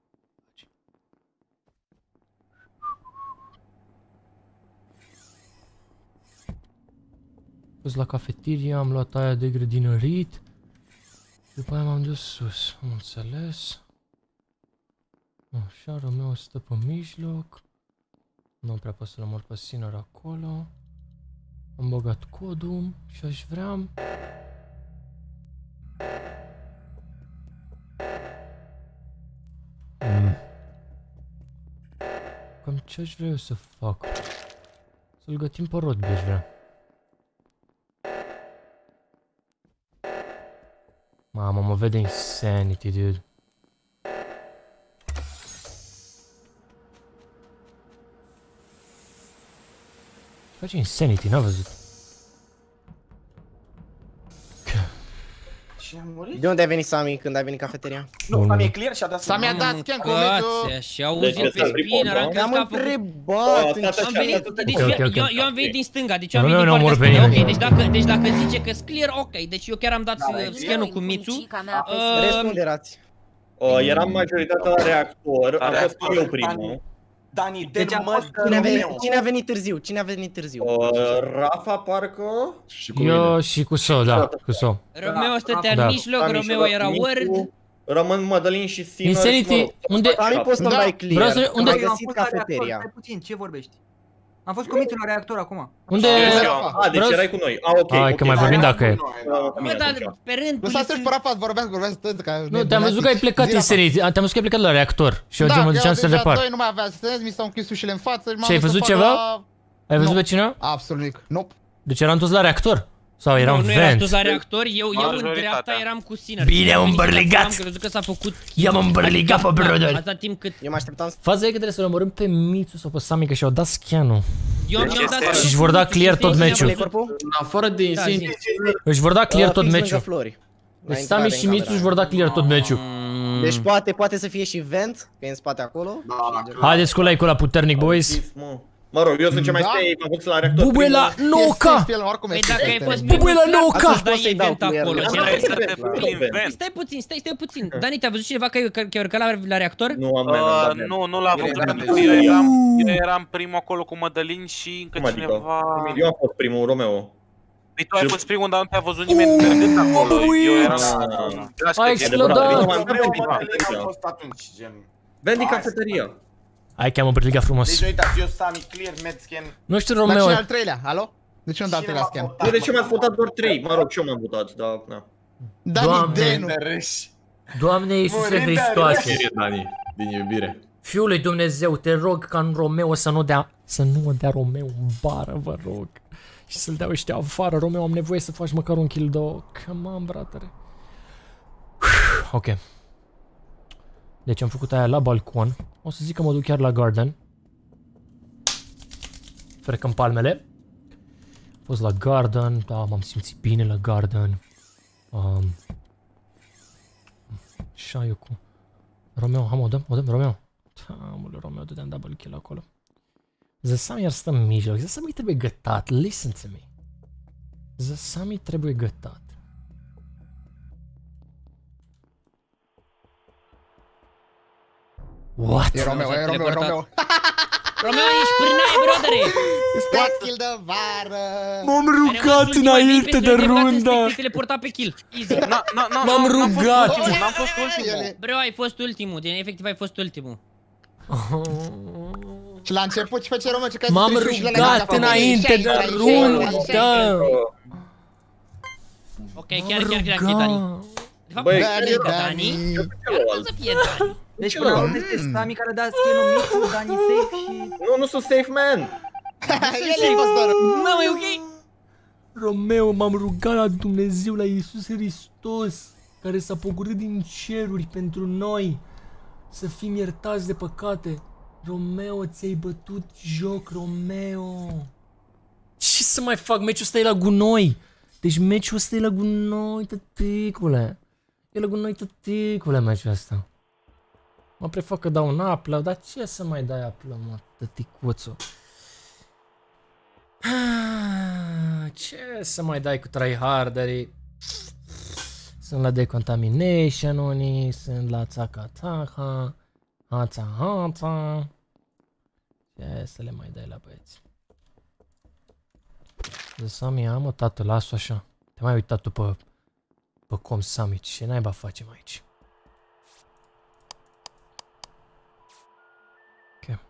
Fost la cafeteria, am luat aia de grădinărit. După aia m-am dus sus, am înțeles. Așa, Romeo stă pe mijloc. Nu prea pot să-l omor pe Sinner acolo. Am băgat codul și aș vrea... Mm. Cam ce aș vrea eu să fac? Să-l gătim pe Rodby, aș vrea. Mamă, mă vede Insanity, dude. Face Insanity, n-a văzut. Și am murit? De unde ai venit, Sami, când ai venit cafeteria? Nu, Sami e clear și a dat Sami a dat scan cu Mițu. Și auzit pe spinner, am crezut Am că a făcut... întrebat. Am venit, deci Ok, ok, eu, ok. eu, eu am venit din stânga, deci eu Nu, am venit nu, din nu partea omor pe stângă, ok, nimeni. deci dacă, deci dacă zice că clear, ok, deci eu chiar am dat uh, scan-ul cu Mițu. Uh, Restul unde erați? Uh, eram majoritatea la reactor, am fost eu primul. Dani, Deci deci am fost Cine a venit, Romeo. cine a venit târziu? Cine a venit târziu? Uh, Rafa, parcă? Și cu mine. Eu și cu So, da, cu So. Romeo stătea Da. în mijloc, Am Romeo ieșit era la Word. Micu, Rămân Madalin și Sinner. Insanity, și, mă rog, unde... Sami, poți să-mi Da. dai clear. Vreau să- unde- Am Eu am găsit fost la reactor, cafeteria. stai puțin, ce vorbești? Am fost cu Mițu la reactor acum. Unde... A, deci Vreau- erai cu noi. A, ok. Hai ok. că mai vorbim dacă e. Bă, dar pe rând, Lăsați-și pe Rafa, vorbească, vorbească toți ca Nu, te-am văzut că ai plecat Insanity, te-am văzut că ai plecat la reactor. Și eu da, mă duceam să te deja depart. doi nu mai avea asistenți, mi s-au închis ușile în față. Și ai văzut ceva? Ai văzut Nu. pe cineva? Absolut nimic. Nope. Deci eram toți la reactor? Sau eram nu, nu erați vent? toți la reactor, eu, eu în Majoritatea. dreapta eram cu Sinner. Bine, Am am venit îmbărligat. acolo, Am crezut că s-a făcut... I-am îmbărligat pe brother. Atâta timp cât... Eu mă așteptam să... Faza e că trebuie să-l omorâm pe Mițu sau pe Sami, că și-au dat scan-ul. Eu am Deci dat este- Și își vor da clear tot meciul. corpul? În afară de Da, zi. Insanity, Își vor da clear Uh, tot fix lângă meciul. Flori. La Deci intrare Sami în și Mițu camera. își vor da clear tot meciul. Mm. Deci poate, poate să fie și vent, că e în spate acolo. Haideți cu like-ul ăla puternic, boys. Mă. Mă rog, eu sunt cel mai Da? safe, am fost la reactor. Bubuela nouă K! Păi dacă ai fost Bubuela primul, nouă clar, K! poți să-i dai Poți să-i event dau acolo. clear. Cel mai- Să te pui în vent. Stai puțin, stai, stai puțin. Dani, te-a văzut cineva că e urcat la, la reactor? Nu am mai Uh, dat. nu, nu l-a văzut Era pentru de că zi. eu eram, eu eram primul acolo cu Madalin și încă Cum adică? cineva... Eu am fost primul, Romeo. Păi tu ai fost primul, dar nu te-a văzut nimeni mergând acolo. Eu eram... Ah. A explodat! Am fost atunci, gen. Vendi cafeteria. Hai că am îmbărligat frumos. Deci uitați, eu, Sami, clear, Medscan. Nu știu, Dar Romeo. cine al treilea? Alo? De ce nu dat al treilea scan? Eu de ce mi-ați votat doar trei? Mă rog, și eu m-am votat, dar na. Dani Doamne. Denu. De râși. Doamne Iisuse Murim de Hristoase. Bine, Dani, din iubire. Fiule Dumnezeu, te rog ca în Romeo să nu dea, să nu mă dea Romeo în bară, vă rog. Și să-l dea ăștia afară. Romeo, am nevoie să faci măcar un kill, două. Come on, bratăre. Ok. Deci am făcut aia la balcon. O să zic că mă duc chiar la garden. Frecăm palmele. Am fost la garden, da, m-am simțit bine la garden. Um, așa eu cu... Romeo, ham, o dăm, o dăm, Romeo. Amule, Romeo, dădeam double kill acolo. Zăsami iar stă în mijloc, Zăsami trebuie gătat, listen to me. Zăsami trebuie gătat. What? E Romeo, e Romeo, e Romeo. Romeo, ești pârnaie, brodere! Stat kill de vară. M-am rugat înainte de rundă. Te teleporta pe kill, easy. Na, na, na, M-am n-am fost rugat. ultimul, N-am fost ultimul. Bro, ai fost ultimul, din efectiv ai fost ultimul. Și la început ce face Romeo? Ce că M-am rugat înainte de rundă. Ok, chiar, chiar, chiar, chiar, Dani. De fapt, Băi, nu Dani, cred că Dani. Dani. Cred că o să fie Dani. Deci până la urmă este Sami care a dat scan-ul Mițu, Dani safe și... Nu, nu sunt safe, man. El a fost doar. Mamă, e ok? Romeo, m-am rugat la Dumnezeu, la Iisus Hristos, care s-a pogorât din ceruri pentru noi, să fim iertați de păcate. Romeo, ți-ai bătut joc, Romeo. Ce să mai fac? Meciul ăsta e la gunoi. Deci meciul ăsta e la gunoi, tăticule. E la gunoi, tăticule, meciul ăsta. Mă prefac că dau un upload, dar ce să mai dai upload, mă, tăticuțul? Ce să mai dai cu tryharderii? Sunt la decontamination unii, sunt la țaca-țaca, hața-hața. Ce să le mai dai la băieți? De Sami, am, tată, las-o așa. Te mai uitat tu pe, pe com Sami, ce naiba facem aici? Ok.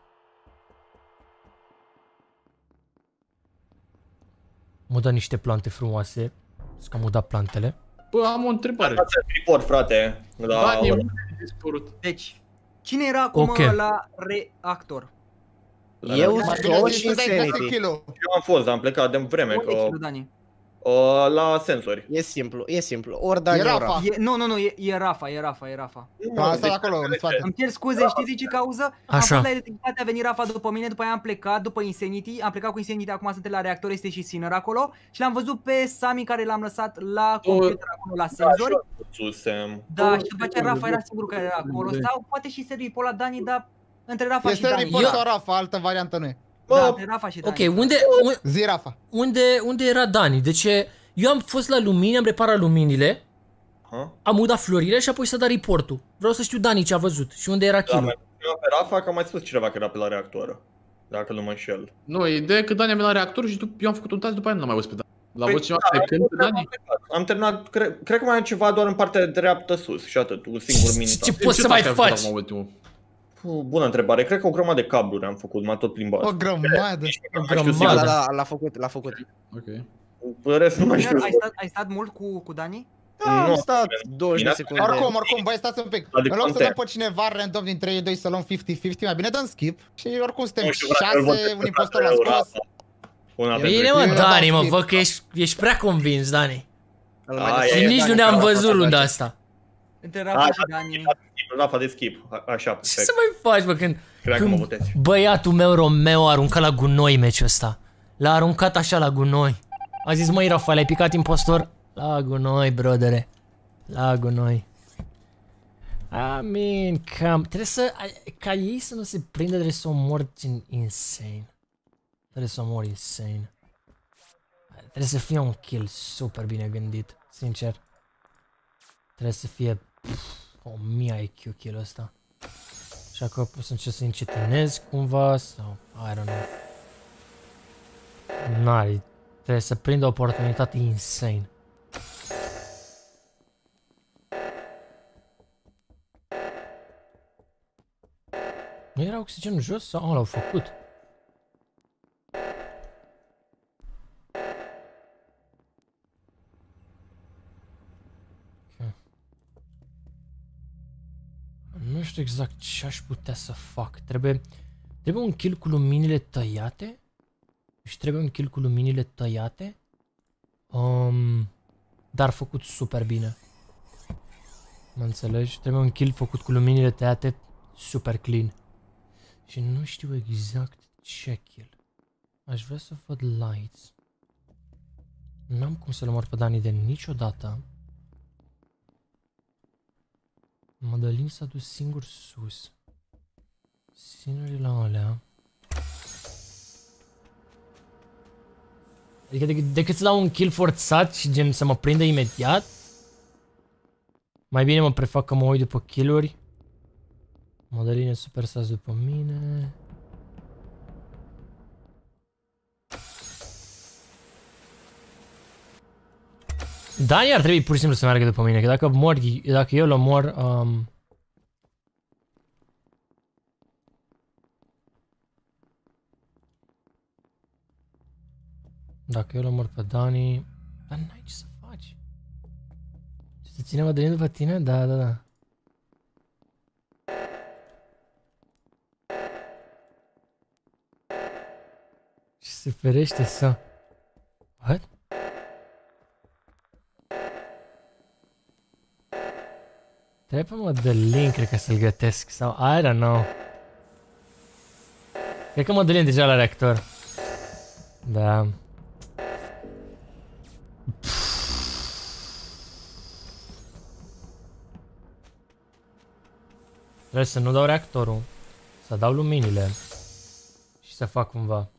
M-au dat niște plante frumoase. Să că am dat plantele. Bă, am o întrebare. Dați report, frate. Da, Dani, unde ai dispărut? Deci, cine era acum Ok. la reactor? Eu, Mai Solo bine și să dai Insanity. kill-ul. eu am fost, dar am plecat de vreme Unde e că... kill-ul, Dani? Uh, la senzori. E simplu, e simplu. Ori Dani, E ori Rafa. Rafa. E, nu, nu, nu, e, e Rafa, e Rafa, e Rafa. Asta de acolo, în spate. Îmi cer scuze, știți din ce cauză? Am Așa. fost la electricitate, a venit Rafa după mine, după aia am plecat, după Insanity, am plecat cu Insanity, acum suntem la reactor, este și Sinner acolo și l-am văzut pe Sami care l-am lăsat la computer acolo, la senzori. Susem. Da, și după aceea Rafa era singurul care era acolo, sau poate și Sergiu Pola Dani, dar între Rafa și Este Dani. Ripol sau Rafa, altă variantă nu e. Da, între Rafa și Dani. Ok, unde, unde, Zi, Rafa. unde, unde era Dani? Deci eu am fost la lumini, am reparat luminile, Ha? am udat florile și apoi s-a dat reportul. Vreau să știu Dani ce a văzut și unde era Da, kill-ul. mai pe Rafa, că am mai spus cineva că era pe la reactor. Dacă nu mă înșel. Nu, ideea e că Dani a venit la reactor și dup- eu am făcut un task, după aia nu l-am mai văzut pe Dani. L-a Păi, văzut cineva da, pe când pe am Dani? Am terminat, cre, cred că mai am ceva doar în partea dreaptă sus și atât, un singur mini Ce task. poți Ce să mai task ai făcut faci? acum ultimul? Puh, bună întrebare, cred că o grămadă de cabluri am făcut, m-a tot plimbat. O grămadă. O Nu știu grămadă. sigur. Da, da, l-a făcut, l-a făcut. Ok. În rest nu mai știu. Ai stat, ai stat mult cu, cu Dani? Da, am Nu, stat douăzeci de bine. secunde. Oricum, oricum, băi, stați un pic. Adică În loc să content. dăm pe cineva random dintre ei doi să luăm cincizeci cincizeci, mai bine dăm skip. Și oricum suntem Nu știu, vreau să-l văd șase, pe un impostor la Rafa. scos. Una Bine, pentru Bine, ei. mă, Eu Dani, dau mă, skip. văd că ești, ești prea convins, Dani. Îl Ai, mai ai, dă- Și ai, nici Dani, nu ne-am Rafa, văzut Rafa, runda Dani. asta. Între A, Rafa și da, Dani. Rafa de skip, A- așa, Ce perfect. să mai faci, bă, când, Cred că mă când votezi. băiatul meu Romeo a aruncat la gunoi meciul ăsta. L-a aruncat așa la gunoi. A zis, măi, Rafael, ai picat impostor? La gunoi, brodere. La gunoi. I mean, cam... Trebuie să... Ca ei să nu se prindă, trebuie să o mor in insane. Trebuie să o mor insane. Trebuie să fie un kill super bine gândit, sincer. Trebuie să fie pff, o mie I Q kill-ul ăsta. Așa că pot să încerc să încetinez cumva sau... I don't know. N-are... Trebuie să prindă o oportunitate insane. Nu era oxigenul jos sau? Ah, l-au făcut. Okay. Nu știu exact ce aș putea să fac. Trebuie, trebuie un kill cu luminile tăiate? Și trebuie un kill cu luminile tăiate? Um, dar făcut super bine. Mă înțelegi? Trebuie un kill făcut cu luminile tăiate super clean. Și nu știu exact ce kill. Aș vrea să văd lights. N-am cum să-l omor pe Dani de niciodată. Madalin s-a dus singur sus. Sinerii la alea. Adică decât, decât să dau un kill forțat și gen să mă prindă imediat. Mai bine mă prefac că mă uit după kill-uri. Madalin e super sas după mine. Dani ar trebui pur și simplu să meargă după mine, că dacă mor, dacă eu l mor, um... Dacă eu l mor pe Dani... Dar n-ai ce să faci. Să ține Madalin după tine? Da, da, da. Și se ferește să... What? Trebuie pe Madalin, cred că să-l gătesc, sau I don't know. Cred că Madalin deja la reactor. Da. Trebuie să nu dau reactorul, să dau luminile și să fac cumva.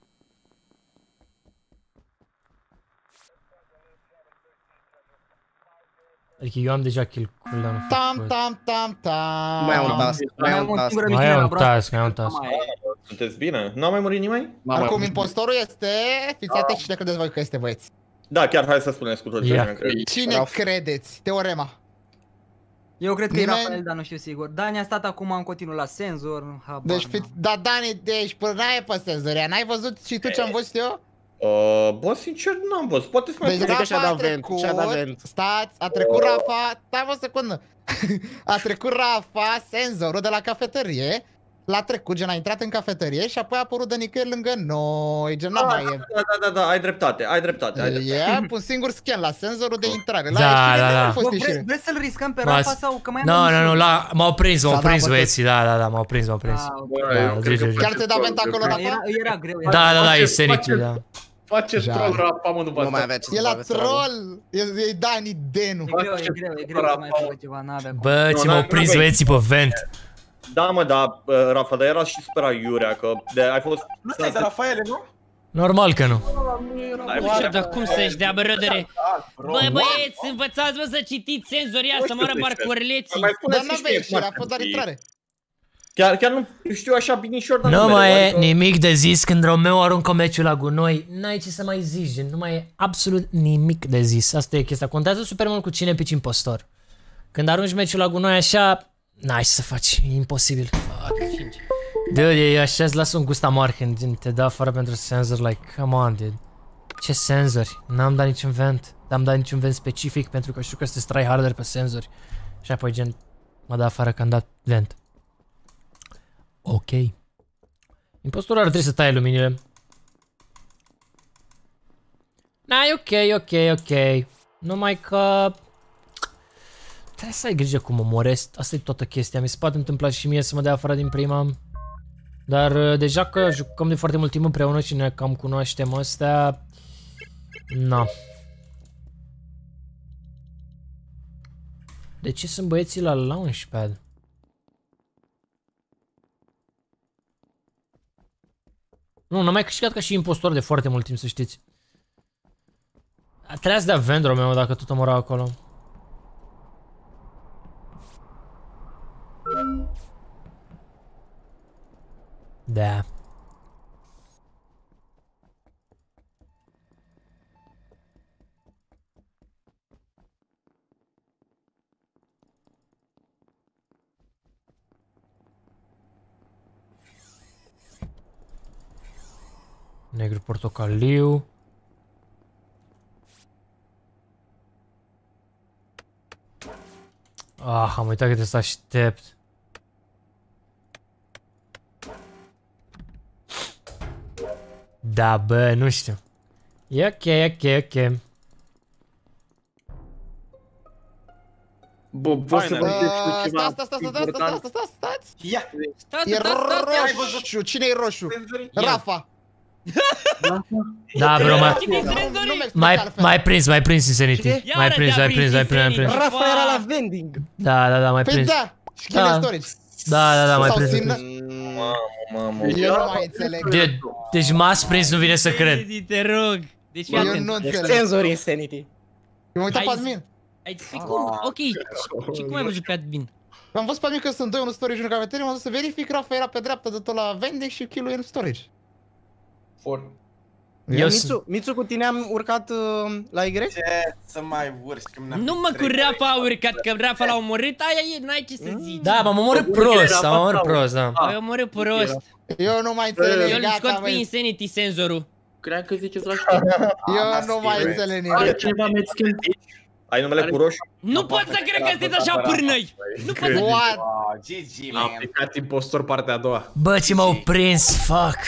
Adică eu am deja kill cooldown-ul Tam, făcut. tam, tam, tam. Mai am un task, mai am un task. Mai e un task, mai e un task. Sunteți bine? Nu a mai murit nimeni? Acum impostorul este... Fiți atenți cine credeți voi că este, băieți. Da, chiar hai să spuneți cu toți Ia. cine cred. Cine credeți? Teorema. Eu cred că e Nimeni? Rafael, dar nu știu sigur. Dani a stat acum în continuu la senzor. Habar Deci, n-am. fiți... Da, Dani, deci până n-ai pe senzoria. N-ai văzut și tu ce-am văzut eu? Uh, bă, sincer, n-am văzut. Poate să mai Deci pun. că și-a Rafa a dat vent, trecut, și-a dat vent. stați, a trecut Rafa, stai o secundă. A trecut Rafa, senzorul de la cafeterie, L-a trecut, gen a intrat în cafeterie și apoi a apărut de nicăieri lângă noi, gen Da, n-a mai da, e. da, da, da, ai dreptate, ai dreptate, ai dreptate. E un singur scan la senzorul de intrare, la Da, ieșire da, nu da. a fost Bă, ieșire. vre- vreți să-l riscăm pe M-ați- Rafa sau că mai am Nu, un nu, nu, mișor? la... m-au prins, m-au S-a prins dat băieții, da, da, da, m-au prins, m-au prins. Ah, Bă, Da, eu cred zi, că zi, zi. Chiar ți-ai dat vent acolo, Rafa? Era, era greu. Da, da, da, Face- e Sanity, face- da. Face Ja. troll Rafa, mă, după Nu mai asta. avea ce E să la facă, săracul. troll! E, e Dani Denu. E greu, e greu, e greu să mai facă ceva, n-avea cum. Bă, ce Nu, m-au n-ai- prins n-ai- băieții pe vent. Da, mă, da, uh, Rafa, dar era și super aiurea, că de, ai fost... Nu stai de Rafaele, nu? Normal că nu. Ai Nu știu, dar cum să-și dea brădere? Bă, băieți, învățați, bă, să citiți senzoria, să moară parcurleții. Mai Dar spuneți n-avea și știe, ieșire, a Marc, fost doar știi? intrare. Chiar, chiar nu știu așa binișor, dar Nu mereu, mai e adică- nimic de zis când Romeo aruncă meciul la gunoi. N-ai ce să mai zici, gen, nu mai e absolut nimic de zis. Asta e chestia. Contează super mult cu cine pici impostor. Când arunci meciul la gunoi așa, n-ai ce să faci, e imposibil. Fuck. Dude, e așa, îți lasă un gust amar când gen, te dă afară pentru senzor, like, come on, dude. Ce senzori? N-am dat niciun vent. N-am dat niciun vent specific pentru că știu că sunteți tryharder pe senzori. Și apoi gen, mă dă afară că am dat vent. Ok. Impostorul ar trebui să taie luminile. Na, e ok, ok, ok. Numai că... trebuie să ai grijă cum omoresc. Asta e toată chestia. Mi se poate întâmpla și mie să mă dea afară din prima. Dar uh, deja că jucăm de foarte mult timp împreună și ne cam cunoaștem astea... Na. De ce sunt băieții la launchpad? Nu, n-am mai câștigat ca și impostor de foarte mult timp, să știți. Trebuia să dea vendorul meu dacă tot omora acolo. Da. Negru portocaliu. Ah, am uitat că trebuie să aștept. Da, bă, nu știu. E ok, ok, ok. Bă, pot să vă Bă, zic și ceva stați, stați, stați, stați, stați, stați, stați, stați. Ia! Stați, E stați, stați, roșu. Cine e roșu? Rafa. Da, bro, mai, Cine-i senzorii? Nu mi explic mai, altfel. mai prins, mai prins Insanity. Iară Mai prins, te-a mai prins, mai prins, mai prins. Insanity. Rafa era la vending. Da, da, da, mai Păi prins. da, skill Da. and storage. Da, da, da, mai Sau prins. mai simna- prins. Mamă, Eu nu mai înțeleg. De, deci m-ați prins, nu vine să cred. Sanity, te rog. Deci fii Eu atent. nu înțeleg. Senzor Insanity. Eu m-am uitat pe Hai- admin. Ai păi cum? Ok, și, și cum ai văzut pe admin? Am văzut pe admin că sunt doi, unul storage, unul cafeterie, m-am dus să verific, Rafa era pe dreapta de tot la vending și kill-ul e în storage. For. Eu sunt... Mitsu, Mitsu, cu tine am urcat uh, la Y? Ce să mai urci când ne-am Nu mă, cu trei- Rafa a urcat, că Rafa l-a omorât, aia e, n-ai ce să zici. Da, m-am omorât prost, am omorât prost, da. Ai omorât prost. Eu nu mai înțeleg, Eu îl scot gata, pe mă. Insanity senzorul. Cream că ziceți la știri. Eu nu mai înțeleg Are nimic. cineva medskin? Ai numele cu roșu? Nu pot să cred că sunteți așa pârnăi. Nu pot să... What? Ah, G G, Am man. picat impostor partea a doua. Bă, ce m-au prins, fuck.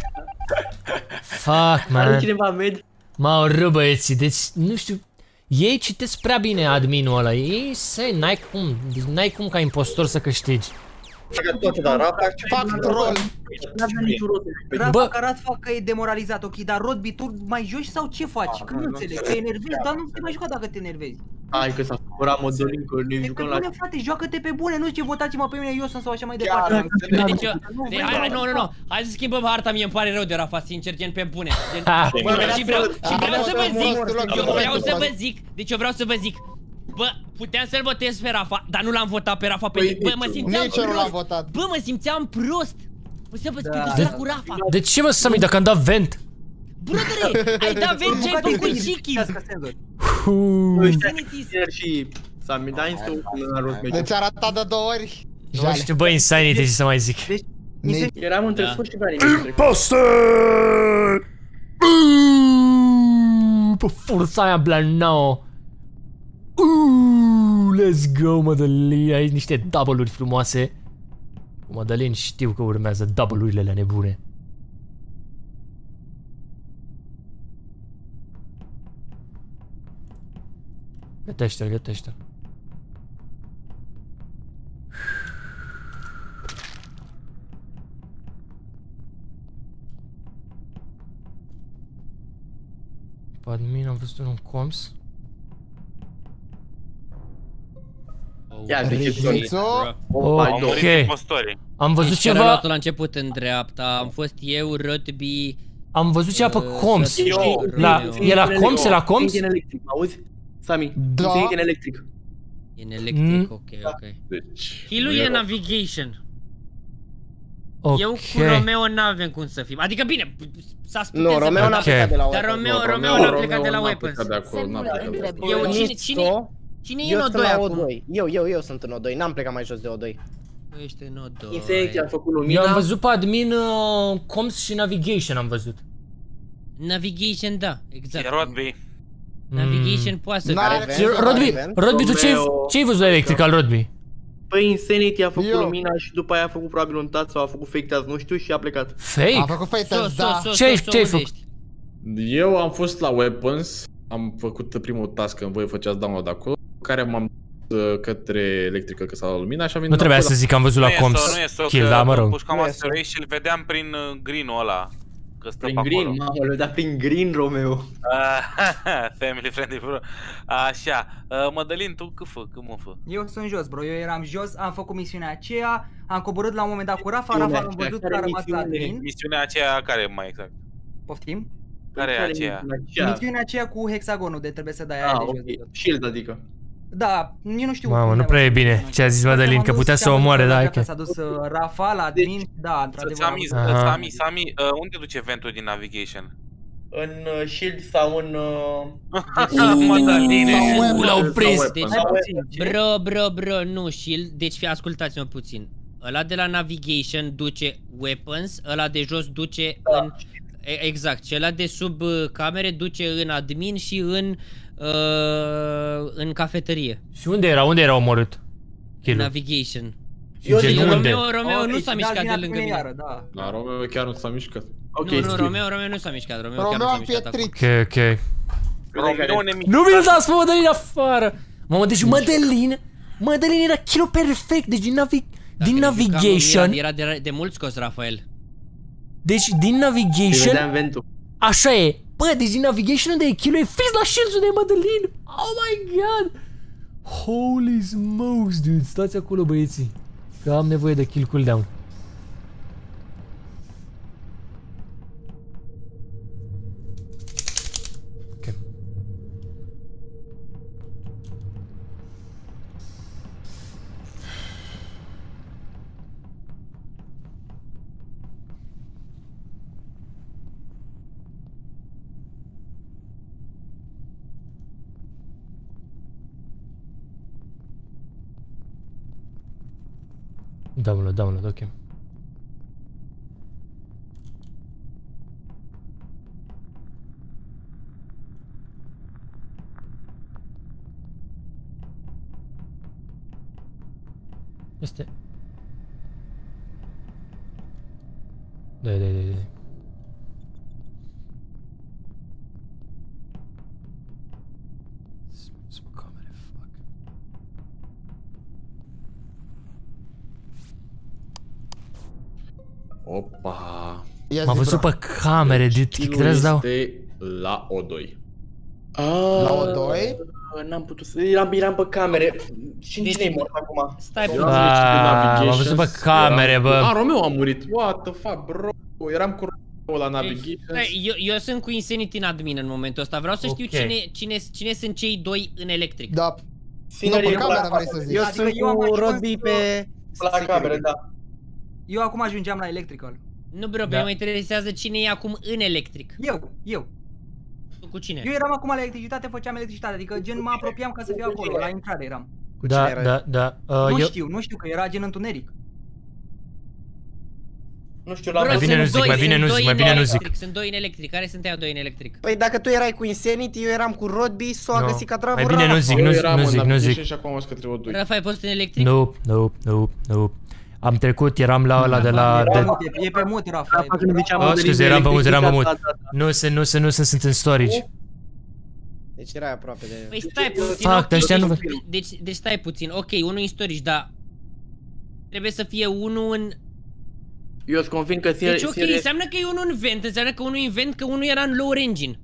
Fuck, Are man. cineva med? M-au rât băieții, deci nu știu. Ei citesc prea bine adminul ăla, ei se, n-ai cum, deci n-ai cum ca impostor să câștigi. Facă tot, dar Rafa ce Fac troll. n-avea niciun rost. Rafa, Bă. că arată fac că e demoralizat, ok, dar Rodby, tu mai joci sau ce faci? Că nu înțeleg, te enervezi, dar nu te mai juca dacă te enervezi. Hai că s-a supărat Modolin că ne E pe jucăm la... bune, frate, joacă-te pe bune, nu zice votați-mă pe mine, eu sunt sau așa mai Chiar, departe. Deci, eu- de, hai, hai, nu, nu, nu, hai să schimbăm harta, mie îmi pare rău de Rafa, sincer, gen pe bune. Gen, Ha. și vreau, și vreau să vă zic, eu vreau să Momentul vă zic, deci eu vreau să vă zic, bă, puteam să-l votez pe Rafa, dar nu l-am votat pe Rafa, pentru bă, mă simțeam Nici eu nu l-am prost, votat. bă, mă simțeam prost. Mă simțeam Da. prost cu Rafa. De ce mă Sami dacă am dat vent? Brother, ai dat vent ce ai făcut și kills. Ăștia tineri și Sami, dai în stău până la rost. Deci a ratat de două ori. Nu Jale. știu, bă, Insanity, ce să mai zic. Nici- Eram între Da. sfârșit și banii. Imposter! Pe forța aia Blanao. Uuu, let's go, mă, de li. Ai niște double-uri frumoase. Cu Madalin știu că urmează double-urile alea nebune. Gătește-l, gătește-l. Pe admin am văzut un coms. Ia zice Ok. Am văzut deci ceva. la început în dreapta, am fost eu, Rugby. Am văzut ceva pe coms. Eu, La, e la coms, e la coms? E în electric, mă auzi? Sami, Da. e în electric. E în electric, ok, ok. Deci... Hilu e navigation. Ok. Eu cu Romeo n-avem cum să fim. Adică bine, s-a spus. Nu, Romeo n-a plecat de la Dar Weapons. Romeo, Romeo n-a plecat de la Weapons. Eu, cine, cine, cine e Eu în O sunt doi la acum? O doi. Eu, eu, eu sunt în O doi. N-am plecat mai jos de O doi. Tu ești în O doi. Insect a făcut Eu lumina. am văzut pe admin uh, coms și navigation am văzut. Navigation, da, exact. E Rodby. Navigation poate să N-are fie. vent. Rodby, Rodby, tu ce-ai Romeo. ce-ai văzut la electrical, Rodby? Păi Insanity a făcut Eu. lumina și după aia a făcut probabil un tat sau a făcut fake test, nu știu, și a plecat. A Fake? făcut fake So, test, so, da. so, Ce-ai- so, so, ce-ai unde făcut? ești? Eu am fost la Weapons, am făcut primul task când voi făceați download acolo, care m-am dus uh, către electrică că s-a luat lumina și am Nu venit trebuia înapoi să zic că am văzut Nu la e coms. so, nu e so, Kill, că da, mă rog. pușcam Nu e Master Race și îl vedeam prin uh, green-ul ăla. Că stă Prin pe acolo. green, mamă, le-a dat prin green, Romeo. Ah, family friendly, bro. Așa, uh, Madalin, tu cât fă, cât mă fă? Eu sunt jos, bro, eu eram jos, am făcut misiunea aceea, am coborât la un moment dat cu Rafa, Rafa Misiunea am văzut că aceea, a rămas la care admin. Misiunea aceea care e mai exact? Poftim? Care e aceea? Misiunea aceea cu hexagonul de trebuie să dai aia Ah, de jos. ok. Shield, adică. Da, eu nu știu. Mamă, cum nu prea e bine ce a zis Madalin, că putea să o omoare, da, ok. S-a dus uh, Rafa la admin, da, într-adevăr. Sami, Aha. Sami, Sami, uh, unde duce ventul din navigation? În uh, Shield sau în... Uh... Madaline. Uuu, l-au prins. Deci, Sau Weapons. bro, bro, bro, nu, Shield, deci fi, ascultați-mă puțin. Ăla de la navigation duce weapons, ăla de jos duce Da. în... e- Exact, și ăla de sub uh, camere duce în admin și în... Uh, în cafeterie. Și unde era? Unde era omorât? Kill. Navigation. Eu Gen zic unde? Romeo, Romeo Ok, nu s-a și mișcat dați de vina lângă pe mine. iară, da. La Romeo chiar nu s-a mișcat. Ok, nu, nu, skip. Romeo, Romeo nu s-a mișcat, Romeo, chiar nu Romeo s-a a mișcat acum. pietrit. Ok, ok. Romeo ne Nu mi-l dați pe Madalin afară! Mamă, deci Madalin, Madalin era kill perfect, deci din, navi Dacă din ne jucam în navigation, Mira, Era de, de mult scos, Rafael. deci din Îi navigation, vedeam ventul. așa e. Bă, deci din navigation unde e kill e fix la shields de Madalin. Oh my god! Holy smokes, dude, stați acolo băieții, că am nevoie de kill cooldown. Ok. Download, download, ok. Este... Da, da, da, da. Sunt camere, fuck. Opa. M-a văzut pe camere, de Kilul trebuie să dau. este la O doi. La O doi? N-am putut să... Eram, eram pe camere. Și Deci- cine-i mort acum? Stai Eu puțin. am zis de Ah, navigation, m-a văzut pe camere, eram- bă. A, Romeo a murit. What the fuck, bro? Eram cu Romeo la navigation. Stai, eu, eu sunt cu Insanity în admin în momentul ăsta. Vreau să știu Ok. cine, cine, cine sunt cei doi în electric. Da. Sincer, Nu, pe eu camera la- vrei să zici. Eu Adică sunt eu am cu ajuns Rodby să- pe... La camere, da. Eu acum ajungeam la electrical. Nu, bro, Da. da. mă interesează cine e acum în electric. Eu, eu. Tu cu cine? Eu eram acum la electricitate, făceam electricitate, adică gen mă apropiam ca să fiu acolo, la intrare eram. Cu Da, cine erai? da, da. Uh, Nu eu... știu, nu știu că era gen întuneric. Nu știu, Bro, l-am Mai bine sunt nu zic, doi, mai bine sunt nu doi zic, mai în bine nu electric, zic. Sunt doi în electric. Care sunt aia doi în electric? Păi dacă tu erai cu Insanity, eu eram cu Rodby, s-o a No. găsit ca dracu Mai bine nu Rafa. zic, Eu nu, eram nu în zic, nu navigation zic. și acum am zis către O doi. Rafa, ai fost în electric? Nu, nu, nu, nu. Am trecut, eram la ăla de la... E pe De... mute, e pe mute, Rafa. e pe mute. Oh, scuze, eram pe mut, eram pe mut. Nu sunt, nu sunt, nu sunt, sunt în storage. Deci erai aproape de... Păi stai puțin, Fac, ok, ăștia nu- deci, deci, deci stai puțin, ok, unul în storage, dar trebuie să fie unul în... Eu îți confirm că ține... Deci ok, înseamnă că e unul în vent, înseamnă că unul e în vent, că unul era în lower engine.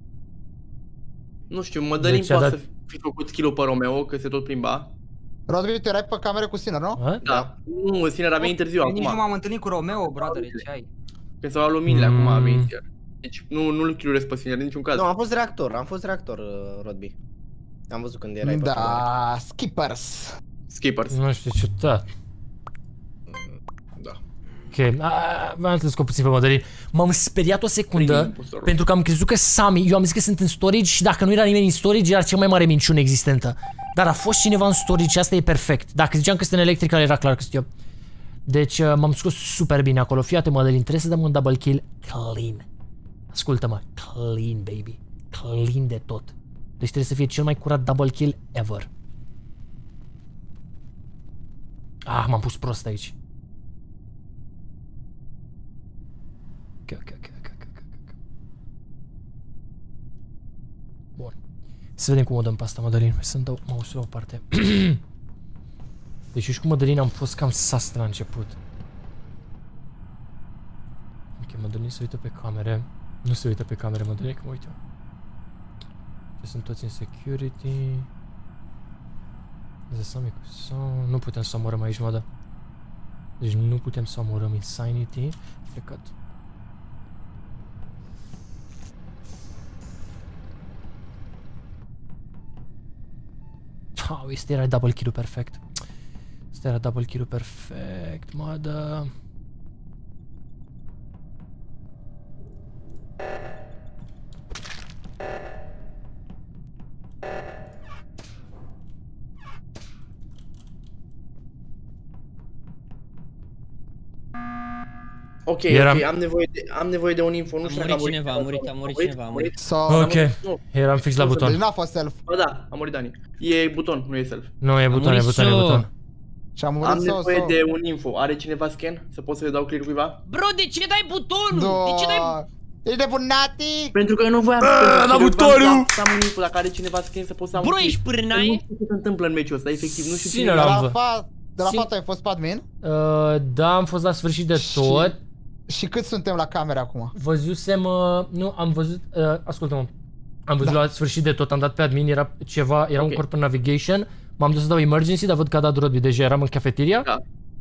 Nu știu, Mădălin Deci a poate dat- să fi făcut skill-ul pe Romeo, că se tot plimba. Rodby, tu erai pe camere cu Sinner, nu? A? Da. Nu, Sinner a venit târziu Eu nici nu acum. m-am întâlnit cu Romeo, brother, ce ai? Când s-au luat luminile, Mm. acum a venit iar. Deci nu, nu-l kill-uresc pe Sinner în niciun caz. Nu, am fost reactor, am fost reactor, uh, Rodby. Am văzut când erai pe cameră. Da, skippers. Skippers. Nu știu, ciudat. Da. Ok, v-am să scop puțin pe Mădălin. M-am speriat o secundă pentru că am crezut că Sami, eu am zis că sunt în storage și dacă nu era nimeni în storage era cea mai mare minciună existentă. Dar a fost cineva în storage și asta e perfect. Dacă ziceam că sunt în electrical era clar că sunt eu. Deci uh, m-am scos super bine acolo. Fii atent, Mădălin, trebuie să dăm un double kill clean. Ascultă-mă, clean, baby. Clean de tot. Deci trebuie să fie cel mai curat double kill ever. Ah, m-am pus prost aici. Ok, ok, ok, ok, ok, ok. Bun. Să vedem cum o dăm pe asta, Mădălin. Hai să-mi dau mouse-ul la o parte. Deci eu și cu Mădălin am fost cam sastre la început. Ok, Mădălin se uită pe camere. Nu se uită pe camere, Mădălin, că mă uit eu. Și sunt toți în security. Zăsami cu sau... Nu putem să omorăm aici, mă, deci nu putem să omorăm Insanity. Plecat. Wow, este era double kill-ul perfect. Este era double kill-ul perfect, mă, da. Ok, Eram- ok, am nevoie de, am nevoie de un info, nu A știu dacă murit a murit. cineva, a murit, a murit cineva, a murit. So, Ok, Nu. eram fix la deci buton. n-a fost self. Ba da, a murit Dani. E buton, nu e self. Nu, e buton, e murit buton, e So. buton. Și am murit Am sau nevoie sau. de un info. Are cineva scan? Să pot să le dau clear cuiva? Bro, de ce dai butonul? De ce dai... Da. E nebunatic! Pentru că eu nu voiam să... Ah, la butonul! Să am un info, dacă are cineva scan să pot să am Bro, un clear. ești Nu pârnaie? știu ce se întâmplă în meciul ăsta, efectiv, nu știu Cine cine De l-am la, văzut? fa de la Sim- fata ai fost pe admin? Uh, da, am fost la sfârșit de Și- tot. Și cât suntem la camere acum? Văzusem, uh, nu, am văzut, uh, ascultă-mă. Am văzut Da. la sfârșit de tot, am dat pe admin, era ceva, era Ok. un corp în navigation. M-am dus să dau emergency, dar văd că a dat Rodby, deja eram în cafeteria. Da.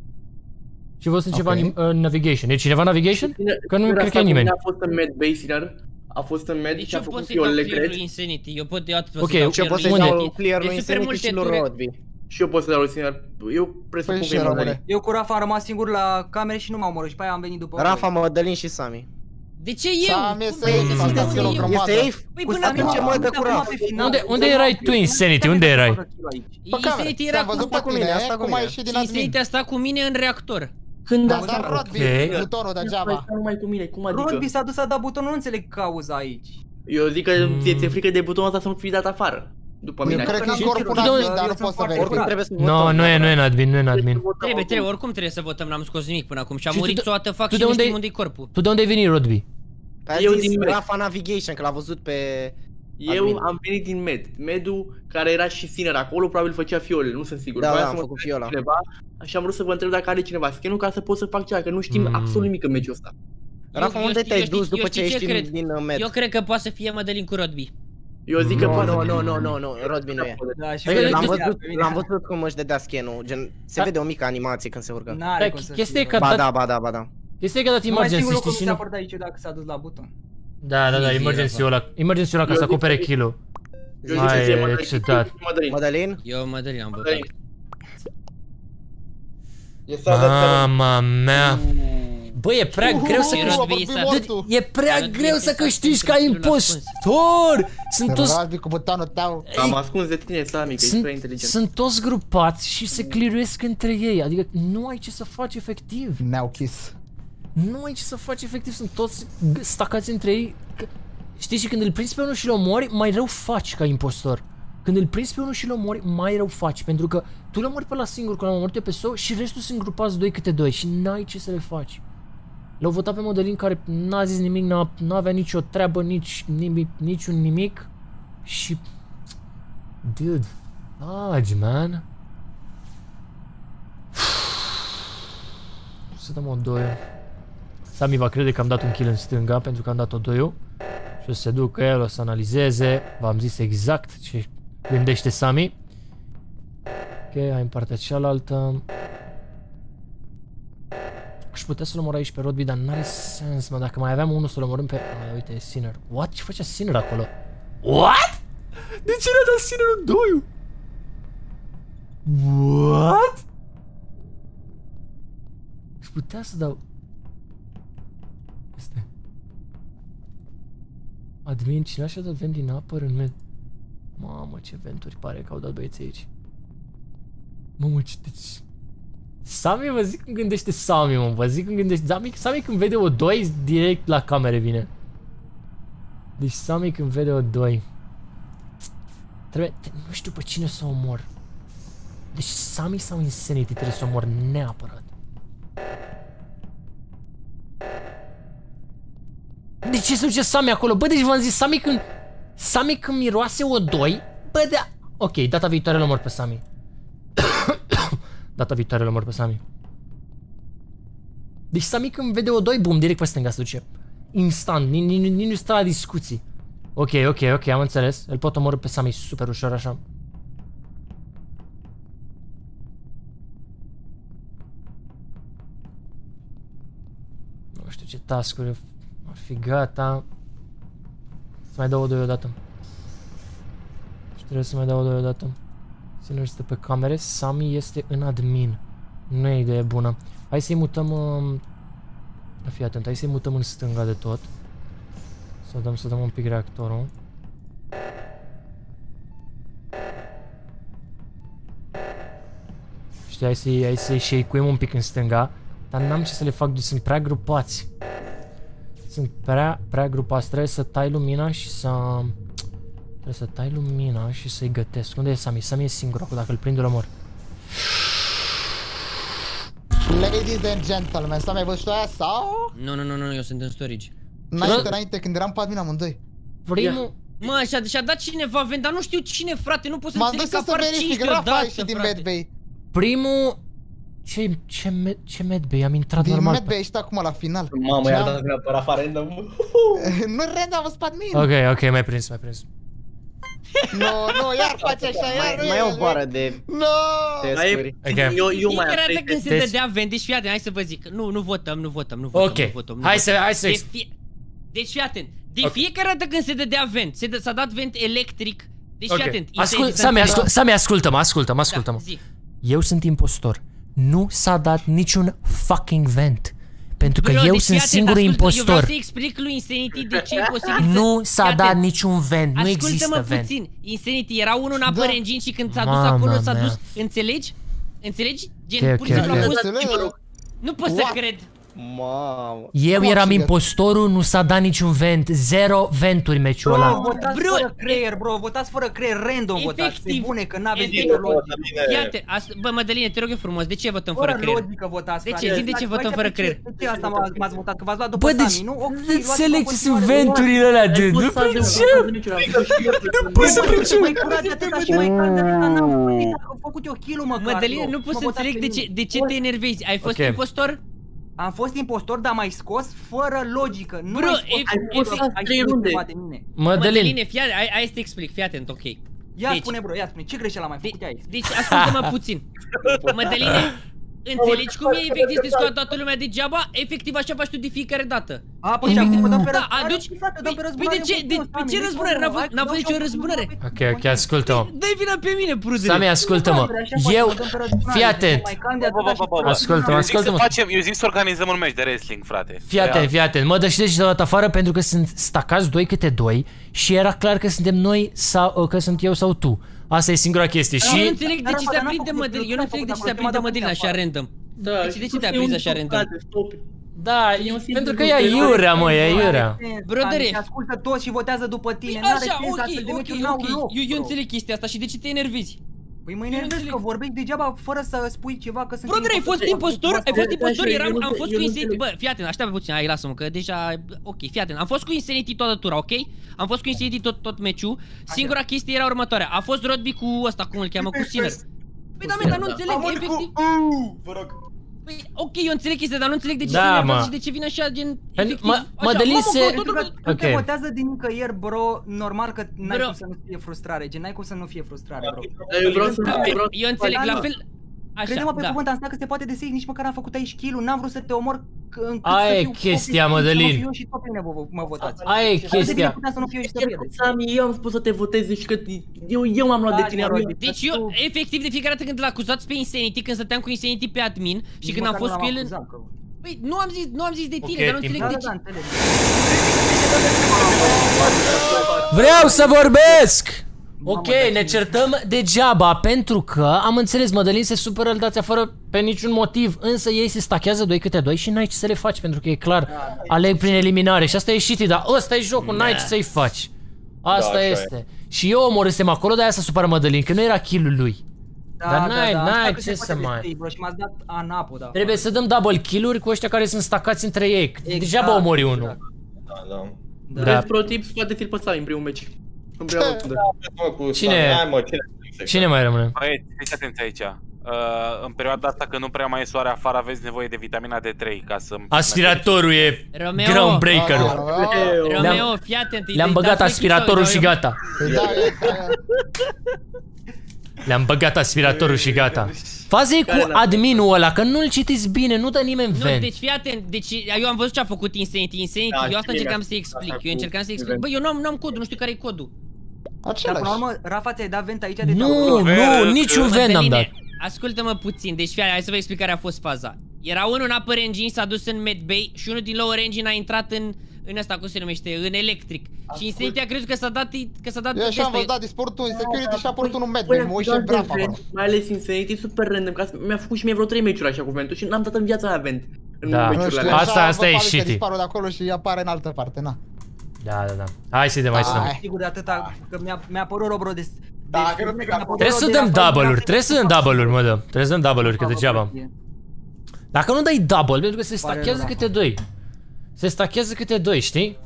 Și văzut Ok. ceva în în navigation. E cineva în navigation? Că nu Sinner cred a că e stat cu nimeni. mine, A fost în med base, Sinner. A fost în med Deci și a eu pot făcut să-i dau fiolele, clear lui cred. Insanity. Eu pot, eu atât pot Ok, să-i dau ce Ce clear pot lui să-i Unde? dau clear Deci lui super Insanity multe și lui ture- Rodby. Și eu pot să dau lui Sinner. Eu presupun Păi că și e rămâne. Mădălin. Eu cu Rafa am rămas singur la camere și nu m-am omorât și pe aia am venit după Rafa, voi. Mădălin și Sami. De ce eu? Sami Cum să vreți iei să să dau stați la o eu? grămadă. E safe? Păi Cu până Sami acum ce am mă avut dă acum curat? pe final. Unde, unde erai tu, Insanity? Unde erai? Pe camere. Insanity Te-am era văzut cu... pe cu mine, tine, asta cu cum mine. ai ieșit din admin. Insanity a stat cu mine în reactor. Când Da, a dar stat Rodby, Ok. butonul Păi degeaba. stai numai cu mine, cum adică? Rodby s-a dus să da butonul, nu înțeleg cauza aici. Eu zic că Mm. ție ți-e frică de butonul ăsta să nu fii dat afară. După Eu mine. cred că Că e n-am corpul știut, admin, eu dar nu sunt pot să foarte verific. Oricum trebuie să Nu, votăm. nu e, nu e în admin, nu e în admin. Trebuie, trebuie, oricum trebuie să votăm, n-am scos nimic până acum. Și a Și tu murit de- o dată, fac tu și de nu unde- știm unde-i corpul. Tu de unde ai venit, Rodby? A Eu zis din med. Rafa Navigation, că l-a văzut pe... Eu admin. am venit din med. Medul care era și Sinner acolo, probabil făcea fiole, nu sunt sigur. Da, Voiam da, să am mă făcut întreb fiola. Cineva, și am vrut să vă întreb dacă are cineva scan-ul ca să pot să fac ceva, că nu știm Mm. absolut nimic în meciul ăsta. Rafa, Eu- unde eu știu- te-ai eu știu- dus eu după știu ce ce ești cred. din, din uh, med? Eu cred că poate să fie Mădălin cu Rodby. Eu zic că Nu, poate... nu, nu, nu, nu, nu, Rodby nu e. Da, și Păi, pe L-am mine- văzut, pe mine- l-am văzut cum își dădea scan-ul, gen, se Da. vede o mică animație când se urcă. N-are Da, cum să chestia e fie, că- bă. Ba dat- da, ba da, ba da. Chestia e că a dat Numai emergency, singurul știi, lucru și mi s-a nu... părut aici dacă s-a dus la buton. Da, da, da, Easy, emergency-ul ăla, emergency-ul ăla ca Eu să zic acopere că- kill-ul. Eu zic să Hai, fie Mădălin. excitat. Mădălin. Mădălin? Eu Mădălin am votat. Mădălin. E să arăt Mama mea. Bă, e prea greu să E câștigi. Rodby s-a- mortul. E prea Rodby greu s-a să câștigi ca întâmplat impostor. Sunt toți Rodby cu butonul tău. Am ascuns de tine, Sami, că ești prea sunt, inteligent. sunt toți grupați și se clearuiesc între ei. Adică nu ai ce să faci efectiv. Ne-au kiss. Nu ai ce să faci efectiv. Sunt toți g- stacați între ei. Că- Știi, și când îl prinzi pe unul și îl omori, mai rău faci ca impostor. când îl prinzi pe unul și îl omori, mai rău faci, pentru că tu îl omori pe la singur, când l-am omorât pe So și restul sunt grupați doi câte doi și n-ai ce să le faci. L-au votat pe Mădălin care n-a zis nimic, n-avea nicio treabă, nici nimic, niciun nimic și... Dude, agi, man. Să dăm o doie. Sami va crede că am dat un kill în stânga pentru că am dat o doiu. Și o să se ducă el, o să analizeze. V-am zis exact ce gândește Sami. Ok, hai în partea cealaltă. Aș putea să-l omor aici pe Rodby, dar n-are sens, mă. Dacă mai aveam unul să-l omorâm pe... Ah, uite, e Sinner. What? Ce făcea Sinner acolo? What? De ce n-a dat Sinner-ul doiu? What? Aș putea să dau... Este... Admin, cine așa dat vent din apă în med... Mamă, ce venturi pare că au dat băieții aici. Mamă, ce... Deci... Sami, vă zic când gândește Sami, mă, vă zic când gândește... Sami, Sami când vede o doi, direct la camere vine. Deci Sami când vede o doi. Trebuie... Nu știu pe cine să omor. Deci Sami sau Insanity trebuie să omor neapărat. De ce se duce Sami acolo? Bă, deci v-am zis, Sami când... Sami când miroase o doi... Bă, da... Ok, data viitoare l-omor pe Sami. Data viitoare l-omor pe Sami. Deci Sami când vede o doi, bum, direct pe stânga se duce. Instant, nici nu stă la discuții. Ok, ok, ok, am înțeles. Îl pot omorâ pe Sami super ușor așa. Nu știu ce task-uri ar fi gata. Să mai dau o doi odată. Și trebuie să mai dau o doi odată. Sinner este pe camere, Sami este în admin. Nu e idee bună. Hai să-i mutăm... Uh... Fii atent, hai să-i mutăm în stânga de tot. Să dăm, să dăm un pic reactorul. Știi, hai să-i hai să-i shake-uim un pic în stânga. Dar n-am ce să le fac, sunt prea grupați. Sunt prea, prea grupați, trebuie să tai lumina și să... Trebuie să tai lumina și să-i gătesc. Unde e Sami? Sami e singur acolo, dacă îl prind, îl omor. Ladies and gentlemen, Sami, ai văzut aia sau? Nu, nu, nu, nu, eu sunt în storage. Înainte, înainte, când eram pe admin amândoi. Primul... Mă, și-a și dat cineva vent, dar nu știu cine, frate, nu pot să înțeleg că apar cinci deodată, frate. Din Medbay. Primul... Ce, ce, med, ce Medbay? Am intrat din normal. Din Medbay, ești acum la final. Mamă, i-a dat vina pe Rafa random. Nu random, am fost pe admin. Ok, ok, mai prins, mai prins. Nu, nu, iar face așa, iar nu. Mai e o vară de... Nu! Eu mai am când se dădea vent, deci fii atent, hai să vă zic. Nu, nu votăm, nu votăm, nu votăm, nu votăm. Ok, hai să, hai să... Deci fii atent, de fiecare dată când se dădea vent, s-a dat vent electric. Deci fii atent. Sami, ascultă-mă, ascultă-mă, ascultă-mă. Eu sunt impostor. Nu s-a dat niciun fucking vent. Pentru că eu sunt singurul impostor. Eu vreau să explic lui Insanity de ce e posibil să... Nu s-a dat niciun vent, nu există vent. Ascultă-mă puțin, Insanity era unul în apă engine și când s-a dus acolo s-a dus, înțelegi? Înțelegi? Gen, pur și simplu a fost... Nu pot să cred. Mamă. Eu eram impostorul, nu s-a dat niciun vent. Zero venturi meciul ăla. Bro, votați fără creier, bro, votați fără creier, random votați. E bune că n-aveți nicio logică. Iată, bă, Mădăline, te rog eu frumos, de ce votăm fără creier? Fără logică votați. De ce? Zi de ce votăm fără creier? De ce asta m-ați votat? Că v-ați luat după Sami, nu? Bă, deci, înțeleg ce sunt venturile alea, dude. Nu pricep. Nu pot să pricep. Mai curat de atâta și mai cald de atâta, n-am făcut eu kill-ul măcar. Mădăline, nu pot să înțeleg de ce te enervezi. Ai fost impostor? Am fost impostor, dar m-ai scos fără logică. Nu Bro, ai scos ceva de mine. Mădăline, fii atent, hai să te explic, fii atent, ok. Ia spune, bro, ia spune, ce greșeală am mai făcut aici? Deci, ascultă-mă puțin. Mădăline, înțelegi cum e efectiv să te scoată toată lumea degeaba? Efectiv așa faci tu de fiecare dată. A, păi acum dăm pe răzbunare. Da, aduci... Păi de ce? Păi ce răzbunare? N-a fost nicio răzbunare. Ok, ok, ascultă-mă. Dă-i vina pe mine, prudele. Sami, ascultă-mă. Eu... Fii atent. Ascultă-mă, ascultă-mă. Eu zic să organizăm un meci de wrestling, frate. Fii atent, fii atent. Mă dă și de dat afară pentru că sunt stacați doi câte doi și era clar că suntem noi sau că sunt eu sau tu. Asta e singura chestie și... Eu nu înțeleg de ce se aprinde Mădălina. Eu nu înțeleg de ce se aprinde Mădălina așa random. Da, deci de ce te-a prins așa random? Da, pentru că e aiurea, mă, e aiurea. Brodere, ascultă toți și votează după tine. Așa, ok, ok, ok. Eu, eu înțeleg chestia asta și de ce te enervezi? Păi mă enervez că vorbești degeaba fără să spui ceva că sunt... Brodere, ai fost impostor, ai fost impostor, eram, am fost cu Insanity, bă, fii atent, așteaptă puțin, hai, lasă-mă, că deja, ok, fii atent, am fost cu Insanity toată tura, ok? Am fost cu Insanity tot, tot meciul, singura chestie era următoarea, a fost Rodby cu ăsta, cum îl cheamă, cu Sinner. Păi da, dar nu înțeleg, efectiv... Vă rog. Păi, ok, eu înțeleg chestia, dar nu înțeleg de ce Da, se mă. nervează și de ce vine așa, gen, efectiv, așa, Mădălin se... Când te votează din nicăieri, bro, normal că n-ai cum să nu fie frustrare, gen, n-ai cum să nu fie frustrare, bro. Eu vreau să... Eu înțeleg, la fel... Crede-mă pe cuvânt, am stat că se poate de nici măcar am făcut aici kill-ul, n-am vrut să te omor încât Aia să e fiu chestia, Mădălin. eu și tot pe mine mă votați. Aia e chestia. Sami, eu am spus să te votezi și că eu, eu m-am luat de tine. Deci eu, efectiv, de fiecare dată când l-a acuzat pe Insanity, când stăteam cu Insanity pe admin și când am fost cu el în... Păi, nu am zis, nu am zis de tine, dar nu înțeleg de ce. Vreau să vorbesc! Ok, ne certăm degeaba pentru că am înțeles, Mădălin se supără, îl dați afară pe niciun motiv, însă ei se stachează doi câte doi și n-ai ce să le faci pentru că e clar, aleg prin eliminare și asta e shitty, dar ăsta e jocul, n-ai ce să-i faci. Asta este. Și eu omorâsem acolo, de-aia s-a supărat Mădălin, că nu era kill-ul lui. Dar n-ai, n-ai ce să mai... Trebuie să dăm double kill-uri cu ăștia care sunt stacați între ei, degeaba omori unul. Da, da. Da. Pro tips, poate fi-l pe Sami în primul meci. În prima rundă. Cine? Cine mai rămâne? Băi, fiți atenți aici. Uh, în perioada asta când nu prea mai e soare afară, aveți nevoie de vitamina D trei ca să... Aspiratorul e groundbreaker-ul. Romeo, fii atent. Le-am băgat aspiratorul și gata. Le-am băgat aspiratorul și gata. Faza e cu adminul ăla, că nu-l citiți bine, nu dă nimeni vent. Deci fii atent, deci eu am văzut ce a făcut Insanity, Insanity, eu asta încercam să explic, eu încercam să explic. Băi, eu nu am codul, nu știu care e codul. Dar până la urmă, Rafa, ți-ai dat vent aici de Nu, nu, niciun vent n-am dat. Ascultă-mă puțin, deci fii, hai să vă explic care a fost faza. Era unul în upper engine, s-a dus în medbay și unul din lower engine a intrat în în asta, cum se numește, în electric. Și Insanity a crezut că s-a dat că s-a dat. Eu așa am văzut, da, disportul în security și a apărut unul medbay, mă uit și Rafa acolo. Mai ales Insanity super random, că mi-a făcut și mie vreo trei meciuri așa cu ventul și n-am dat în viața mea vent. Da, asta, asta e shitty. Dispărul de acolo și apare în altă parte, na. Da, da, da. Hai să dăm, hai să dăm. Sigur de atâta, că mi-a părut rău, bro, de... Trebuie să dăm double-uri, trebuie să dăm double-uri, mă dă. Trebuie să dăm double-uri, că degeaba. Dacă nu dai double, pentru că se stachează câte doi. Se stachează câte doi, știi?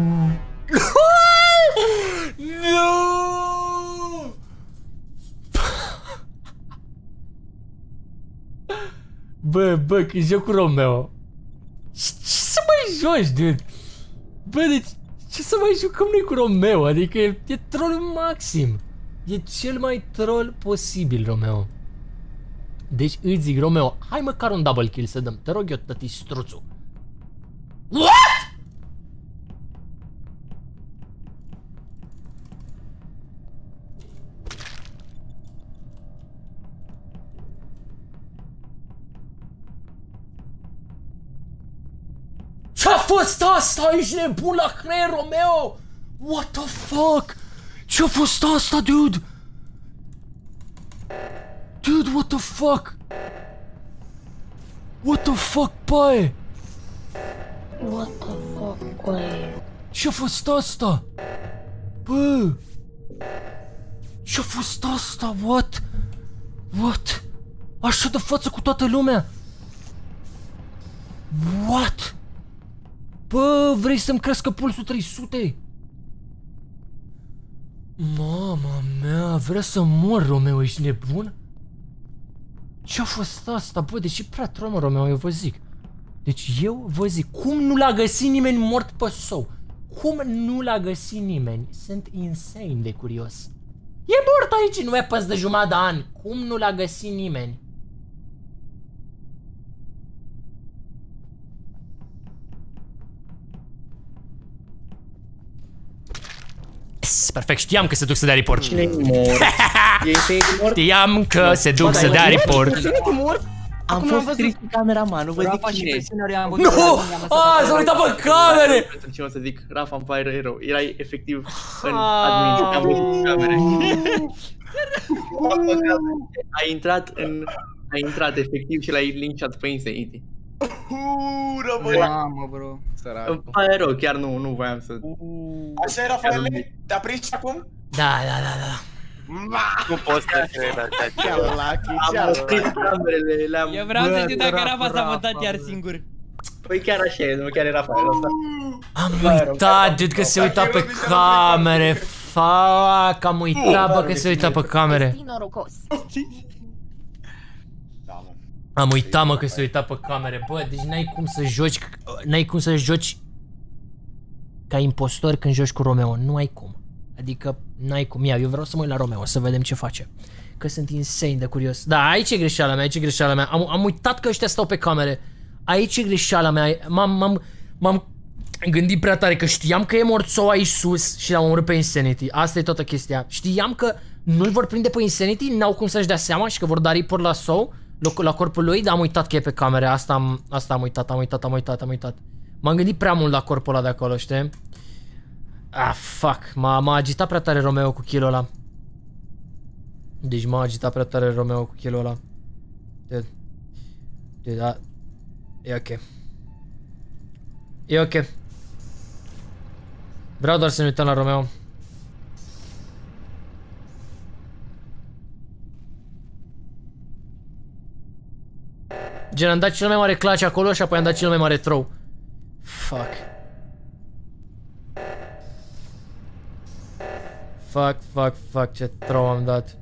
Bă, bă, că joc cu Romeo. Ce să mai joci, dude? Bă, deci, ce să mai jucăm noi cu Romeo? Adică e, e troll maxim. E cel mai troll posibil, Romeo. Deci îți zic, Romeo, hai măcar un double kill să dăm. Te rog eu, tăti struțul. What? Ce-a fost asta? Ești nebun la creier, Romeo? What the fuck? Ce-a fost asta, dude? Dude, what the fuck? What the fuck, paie? What the fuck, paie? Ce-a fost asta? Bă! Ce-a fost asta? What? What? Așa de față cu toată lumea? What? Bă, vrei să-mi crească pulsul trei sute? Mama mea, vrea să mor, Romeo, ești nebun? Ce-a fost asta? Bă, deși prea tromă, Romeo, eu vă zic. Deci eu vă zic, cum nu l-a găsit nimeni mort pe sou? Cum nu l-a găsit nimeni? Sunt insane de curios. E mort aici în weapons de jumătate de ani. Cum nu l-a găsit nimeni? Perfect, știam că se duc să dea report. Cine-i mort? E mort? Știam că se duc să dea report. Cine-i mort? Am fost trist cu cameraman, nu vă zic cine. Nu! Aaa, s-a uitat pe camere! Ce o să zic, Rafa îmi pare rău. Erai efectiv în admin, am văzut cu camere. A intrat în... A intrat efectiv și l-ai linchat pe Insanity. Ură, băi! Mamă, bro. Îmi pare rău, chiar nu, nu voiam să... Așa era, Rafaele? Te-a prins și acum? Da, da, da, da. Nu poți să crezi așa Ce-a ceva. lucky, Am ce-a oprit lucky. camerele, le-am... Eu vreau să știu dacă Rafa, Rafa s-a Rafa, votat iar bro. singur. Păi chiar așa e, nu chiar era Rafael ăsta. Am uitat, dude, că se uita pe camere. Fuck, am uitat, bă, că se uita pe camere. Esti norocos. Da, mă. Am uitat, mă, că se uita pe camere. Bă, deci n-ai cum să joci, n-ai cum să joci ca impostor când joci cu Romeo. Nu ai cum. Adică, n-ai cum. Ia, eu vreau să mă uit la Romeo, să vedem ce face. Că sunt insane de curios. Da, aici e greșeala mea, aici e greșeala mea. Am, am uitat că ăștia stau pe camere. Aici e greșeala mea. M-am, m-am, m-am gândit prea tare că știam că e morțou aici sus și l-am omorât pe Insanity. Asta e toată chestia. Știam că nu-l vor prinde pe Insanity, n-au cum să-și dea seama și că vor da report la Soul, la corpul lui, dar am uitat că e pe camere. Asta am, asta am uitat, am uitat, am uitat, am uitat. M-am gândit prea mult la corpul ăla de acolo, știi? Ah, fuck. M-a, m-a agitat prea tare Romeo cu kill-ul ăla. Deci m-a agitat prea tare Romeo cu kill-ul ăla. Dude. Dude, da. E ok. E ok. Vreau doar să ne uităm la Romeo. Gen, am dat cel mai mare clutch acolo și apoi am dat cel mai mare throw. Fuck. Fuck, fuck, fuck, ce throw am dat.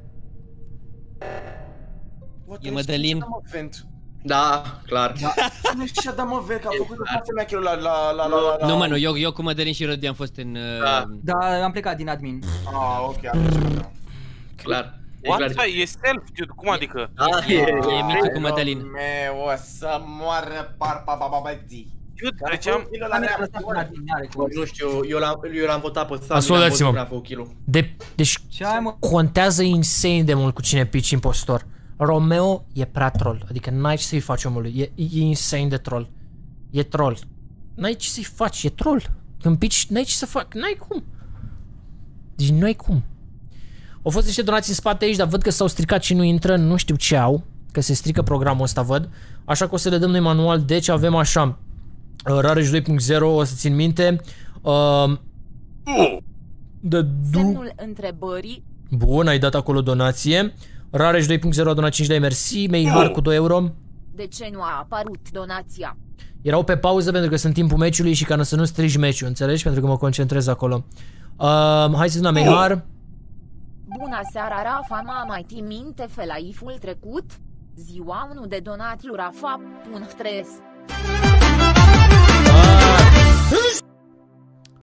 E Mădălin. Da, clar. Cine și-a dat mă ver că a făcut o față mea kill la la la la la... Nu, mă, nu, eu, eu cu Mădălin și Rodi am fost în... Da. Da, am plecat din admin. Ah, ok, atunci. Clar. E What? clar. E self, dude, cum adică? Da, E, e... e Micu cu Mădălin. Meu, o să moară parpa bababătii. Dude, treceam... Nu știu, eu l-am, eu l-am votat pe Sam. Ascultați-mă. De, deci Ce ai, mă? contează insane de mult cu cine pici impostor. Romeo e prea troll, adică n-ai ce să-i faci omului, e, e insane de troll. E troll. N-ai ce să-i faci, e troll. Când pici, n-ai ce să fac, n-ai cum. Deci nu ai cum. Au fost niște donații în spate aici, dar văd că s-au stricat și nu intră, nu știu ce au. Că se strică programul ăsta, văd. Așa că o să le dăm noi manual, deci avem așa. Uh, Rareș doi punct zero, o să țin minte. Uh, de Semnul întrebării. Bun, ai dat acolo donație. Rareș doi punct zero a donat cinci lei, mersi. Meihar cu doi euro. De ce nu a apărut donația? Erau pe pauză pentru că sunt timpul meciului și ca să nu strigi meciul, înțelegi? Pentru că mă concentrez acolo. Uh, hai să sunăm Meihar. Bună seara, Rafa, mă mai ții minte felaiful trecut? Ziua unu de donat lui Rafa, punct tres.